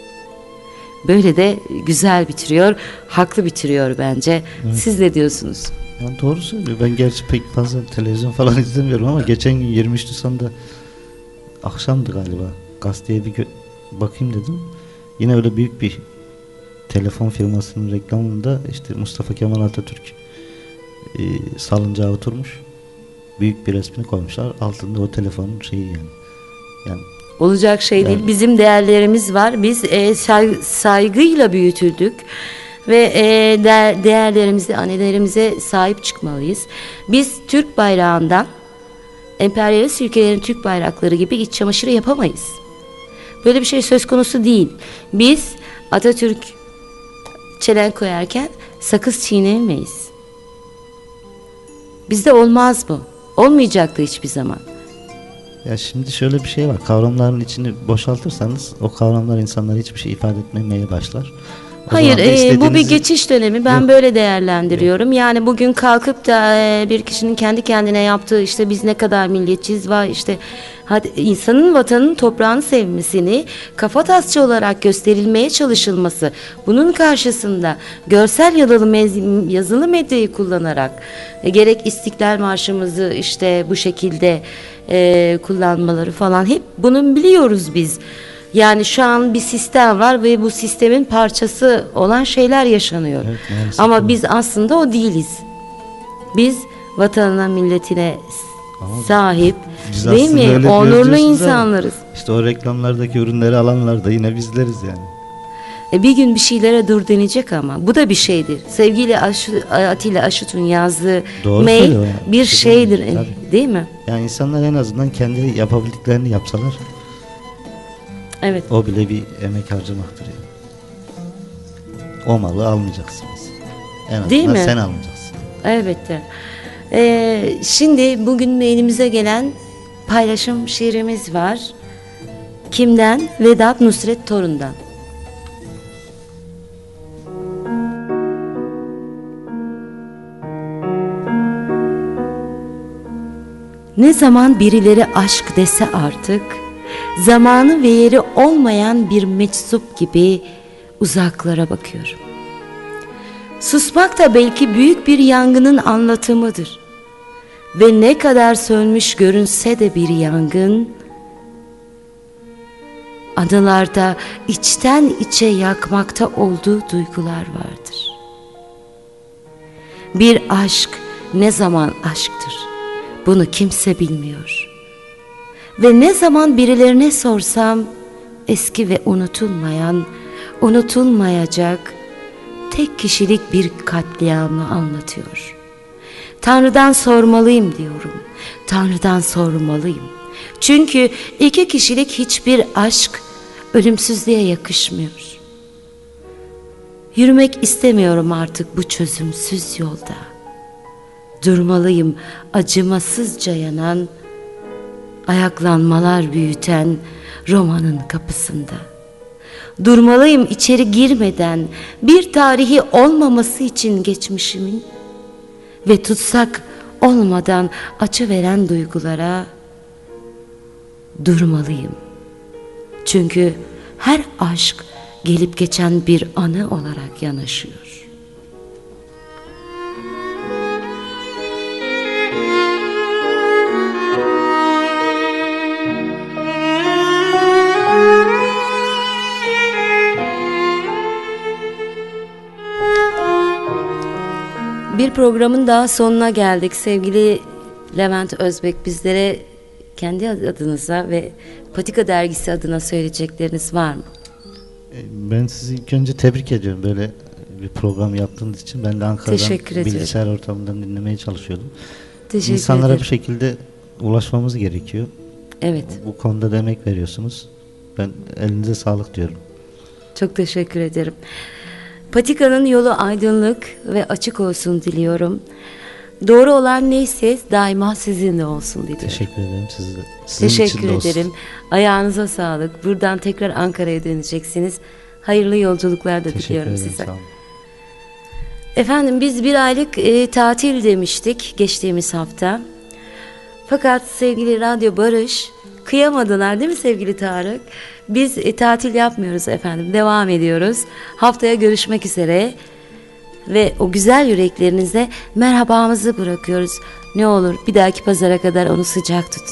Böyle de güzel bitiriyor, haklı bitiriyor bence. Evet. Siz ne diyorsunuz? Yani doğru söylüyor. Ben gerçi pek fazla televizyon falan izlemiyorum ama geçen gün yirmi üç Nisan'da akşamdı galiba. Gazeteye bir gö- bakayım dedim. Yine öyle büyük bir telefon firmasının reklamında işte Mustafa Kemal Atatürk e, salıncağa oturmuş. Büyük bir resmini koymuşlar. Altında o telefonun şeyi yani. Yani olacak şey yani değil. Bizim değerlerimiz var. Biz e, say- saygıyla büyütüldük ve e, de- değerlerimize, annelerimize sahip çıkmalıyız. Biz Türk bayrağından emperyalist ülkelerin Türk bayrakları gibi iç çamaşırı yapamayız. Böyle bir şey söz konusu değil. Biz Atatürk çelen koyarken sakız çiğnemeyiz. Bizde olmaz bu. Olmayacaktı hiçbir zaman. Ya şimdi şöyle bir şey var. Kavramların içini boşaltırsanız o kavramlar insanlara hiçbir şey ifade etmemeye başlar. O Hayır, e, bu bir geçiş dönemi. Ben Yok. böyle değerlendiriyorum. Yok. Yani bugün kalkıp da e, bir kişinin kendi kendine yaptığı işte biz ne kadar milliyetçiyiz var işte hadi, insanın vatanın toprağını sevmesini kafatasçı olarak gösterilmeye çalışılması, bunun karşısında görsel yazılı, mez- yazılı medyayı kullanarak e, gerek İstiklal Marşımızı işte bu şekilde e, kullanmaları falan hep bunun biliyoruz biz. Yani şu an bir sistem var ve bu sistemin parçası olan şeyler yaşanıyor. Evet, ama biz aslında o değiliz. Biz vatanına, milletine ama sahip, değil mi? Onurlu insanlarız. İşte o reklamlardaki ürünleri alanlar da yine bizleriz yani. E bir gün bir şeylere dur denecek ama bu da bir şeydir. Sevgili Aşı, Atilla Aşıt'ın yazdığı Doğru mail yani. bir şeydir, Tabii. değil mi? Yani insanlar en azından kendi yapabildiklerini yapsalar. Evet. O bile bir emek harcamaktır yani. O malı almayacaksınız. En azından Değil mi? sen almayacaksın. Elbette. Ee, şimdi bugün elimize gelen paylaşım şiirimiz var. Kimden? Vedat Nusret Torun'dan. Ne zaman birileri aşk dese artık, zamanı ve yeri olmayan bir meczup gibi uzaklara bakıyorum. Susmak da belki büyük bir yangının anlatımıdır. Ve ne kadar sönmüş görünse de bir yangın, anılarda içten içe yakmakta olduğu duygular vardır. Bir aşk ne zaman aşktır? Bunu kimse bilmiyor. Ve ne zaman birilerine sorsam eski ve unutulmayan, unutulmayacak tek kişilik bir katliamı anlatıyor. Tanrı'dan sormalıyım diyorum. Tanrı'dan sormalıyım. Çünkü iki kişilik hiçbir aşk ölümsüzlüğe yakışmıyor. Yürümek istemiyorum artık bu çözümsüz yolda. Durmalıyım acımasızca yanan, ayaklanmalar büyüten romanın kapısında. Durmalıyım içeri girmeden bir tarihi olmaması için geçmişimin ve tutsak olmadan acı veren duygulara durmalıyım. Çünkü her aşk gelip geçen bir anı olarak yanaşıyor. Bir programın daha sonuna geldik. Sevgili Levent Özbek, bizlere kendi adınıza ve Patika Dergisi adına söyleyecekleriniz var mı? Ben sizi ilk önce tebrik ediyorum böyle bir program yaptığınız için. Ben de Ankara'dan bilgisayar ortamından dinlemeye çalışıyordum. Teşekkür İnsanlara ederim. bu şekilde ulaşmamız gerekiyor. Evet. Bu konuda da emek veriyorsunuz. Ben elinize sağlık diyorum. Çok teşekkür ederim. Patika'nın yolu aydınlık ve açık olsun diliyorum. Doğru olan neyse daima sizinle olsun diliyorum. Teşekkür ederim. Siz de, sizin Teşekkür için de ederim. olsun. Ayağınıza sağlık. Buradan tekrar Ankara'ya döneceksiniz. Hayırlı yolculuklar da Teşekkür diliyorum ederim. size. Sağ olun. Efendim biz bir aylık e, tatil demiştik geçtiğimiz hafta. Fakat sevgili Radyo Barış kıyamadılar değil mi sevgili Tarık? Biz e, tatil yapmıyoruz efendim. Devam ediyoruz. Haftaya görüşmek üzere. Ve o güzel yüreklerinize merhabamızı bırakıyoruz. Ne olur bir dahaki pazara kadar onu sıcak tutun.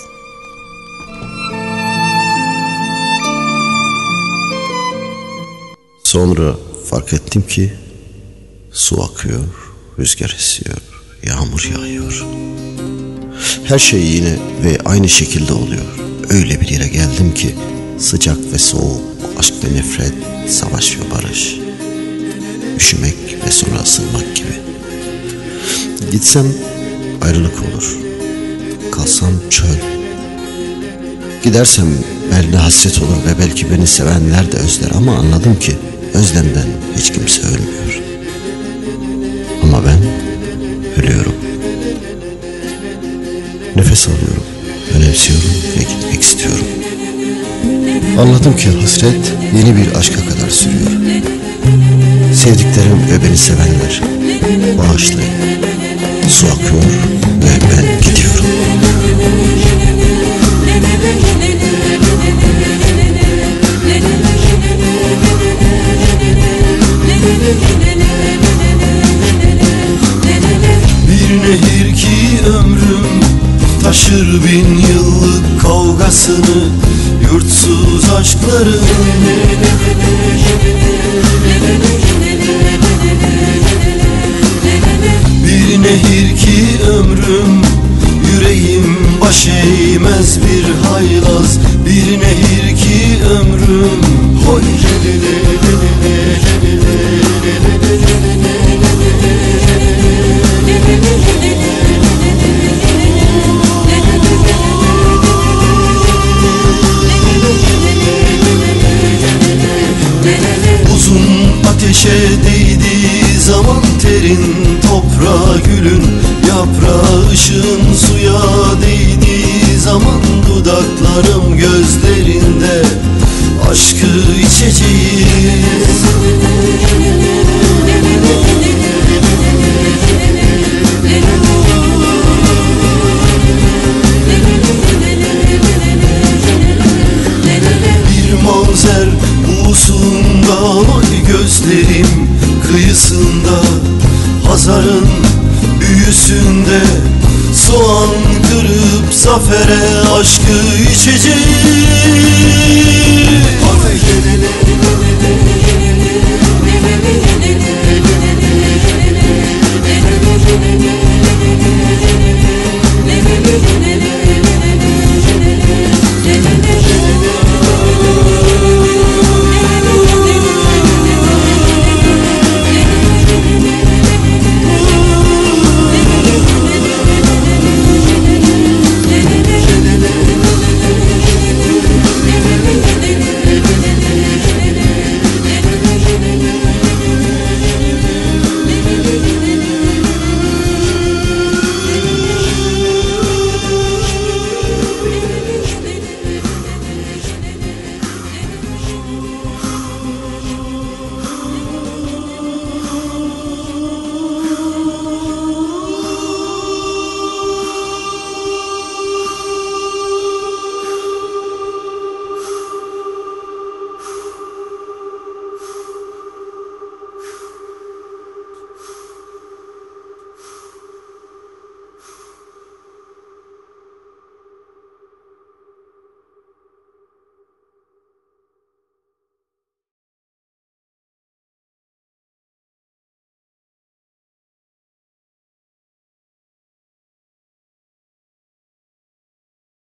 Sonra fark ettim ki su akıyor, rüzgar esiyor, yağmur yağıyor. Her şey yine ve aynı şekilde oluyor. Öyle bir yere geldim ki sıcak ve soğuk, aşk ve nefret, savaş ve barış. Üşümek ve sonra ısınmak gibi. Gitsem ayrılık olur. Kalsam çöl. Gidersem belki hasret olur ve belki beni sevenler de özler ama anladım ki özlemden hiç kimse ölmüyor. Ama ben ölüyorum. Nefes alıyorum, önemsiyorum ve gitmek istiyorum. Anladım ki hasret yeni bir aşka kadar sürüyor. Sevdiklerim ve beni sevenler, bağışlayın. Su akıyor ve ben gidiyorum. Bir nehir ki ömrüm taşır bin yıllık kavgasını, yurtsuz aşkları. Bir nehir ki ömrüm, yüreğim baş eğmez bir haylaz. Bir nehir ki ömrüm, hoy. Uzun ateşe değdiği zaman terin, toprağa gülün, yaprağı ışığın, suya değdiği zaman dudaklarım gözlerinde aşkı içeceğiz. Bir manzer buğusunda, oy gözlerim kıyısında, Hazar'ın büyüsünde soğan kırıp zafere aşkı içeceğim.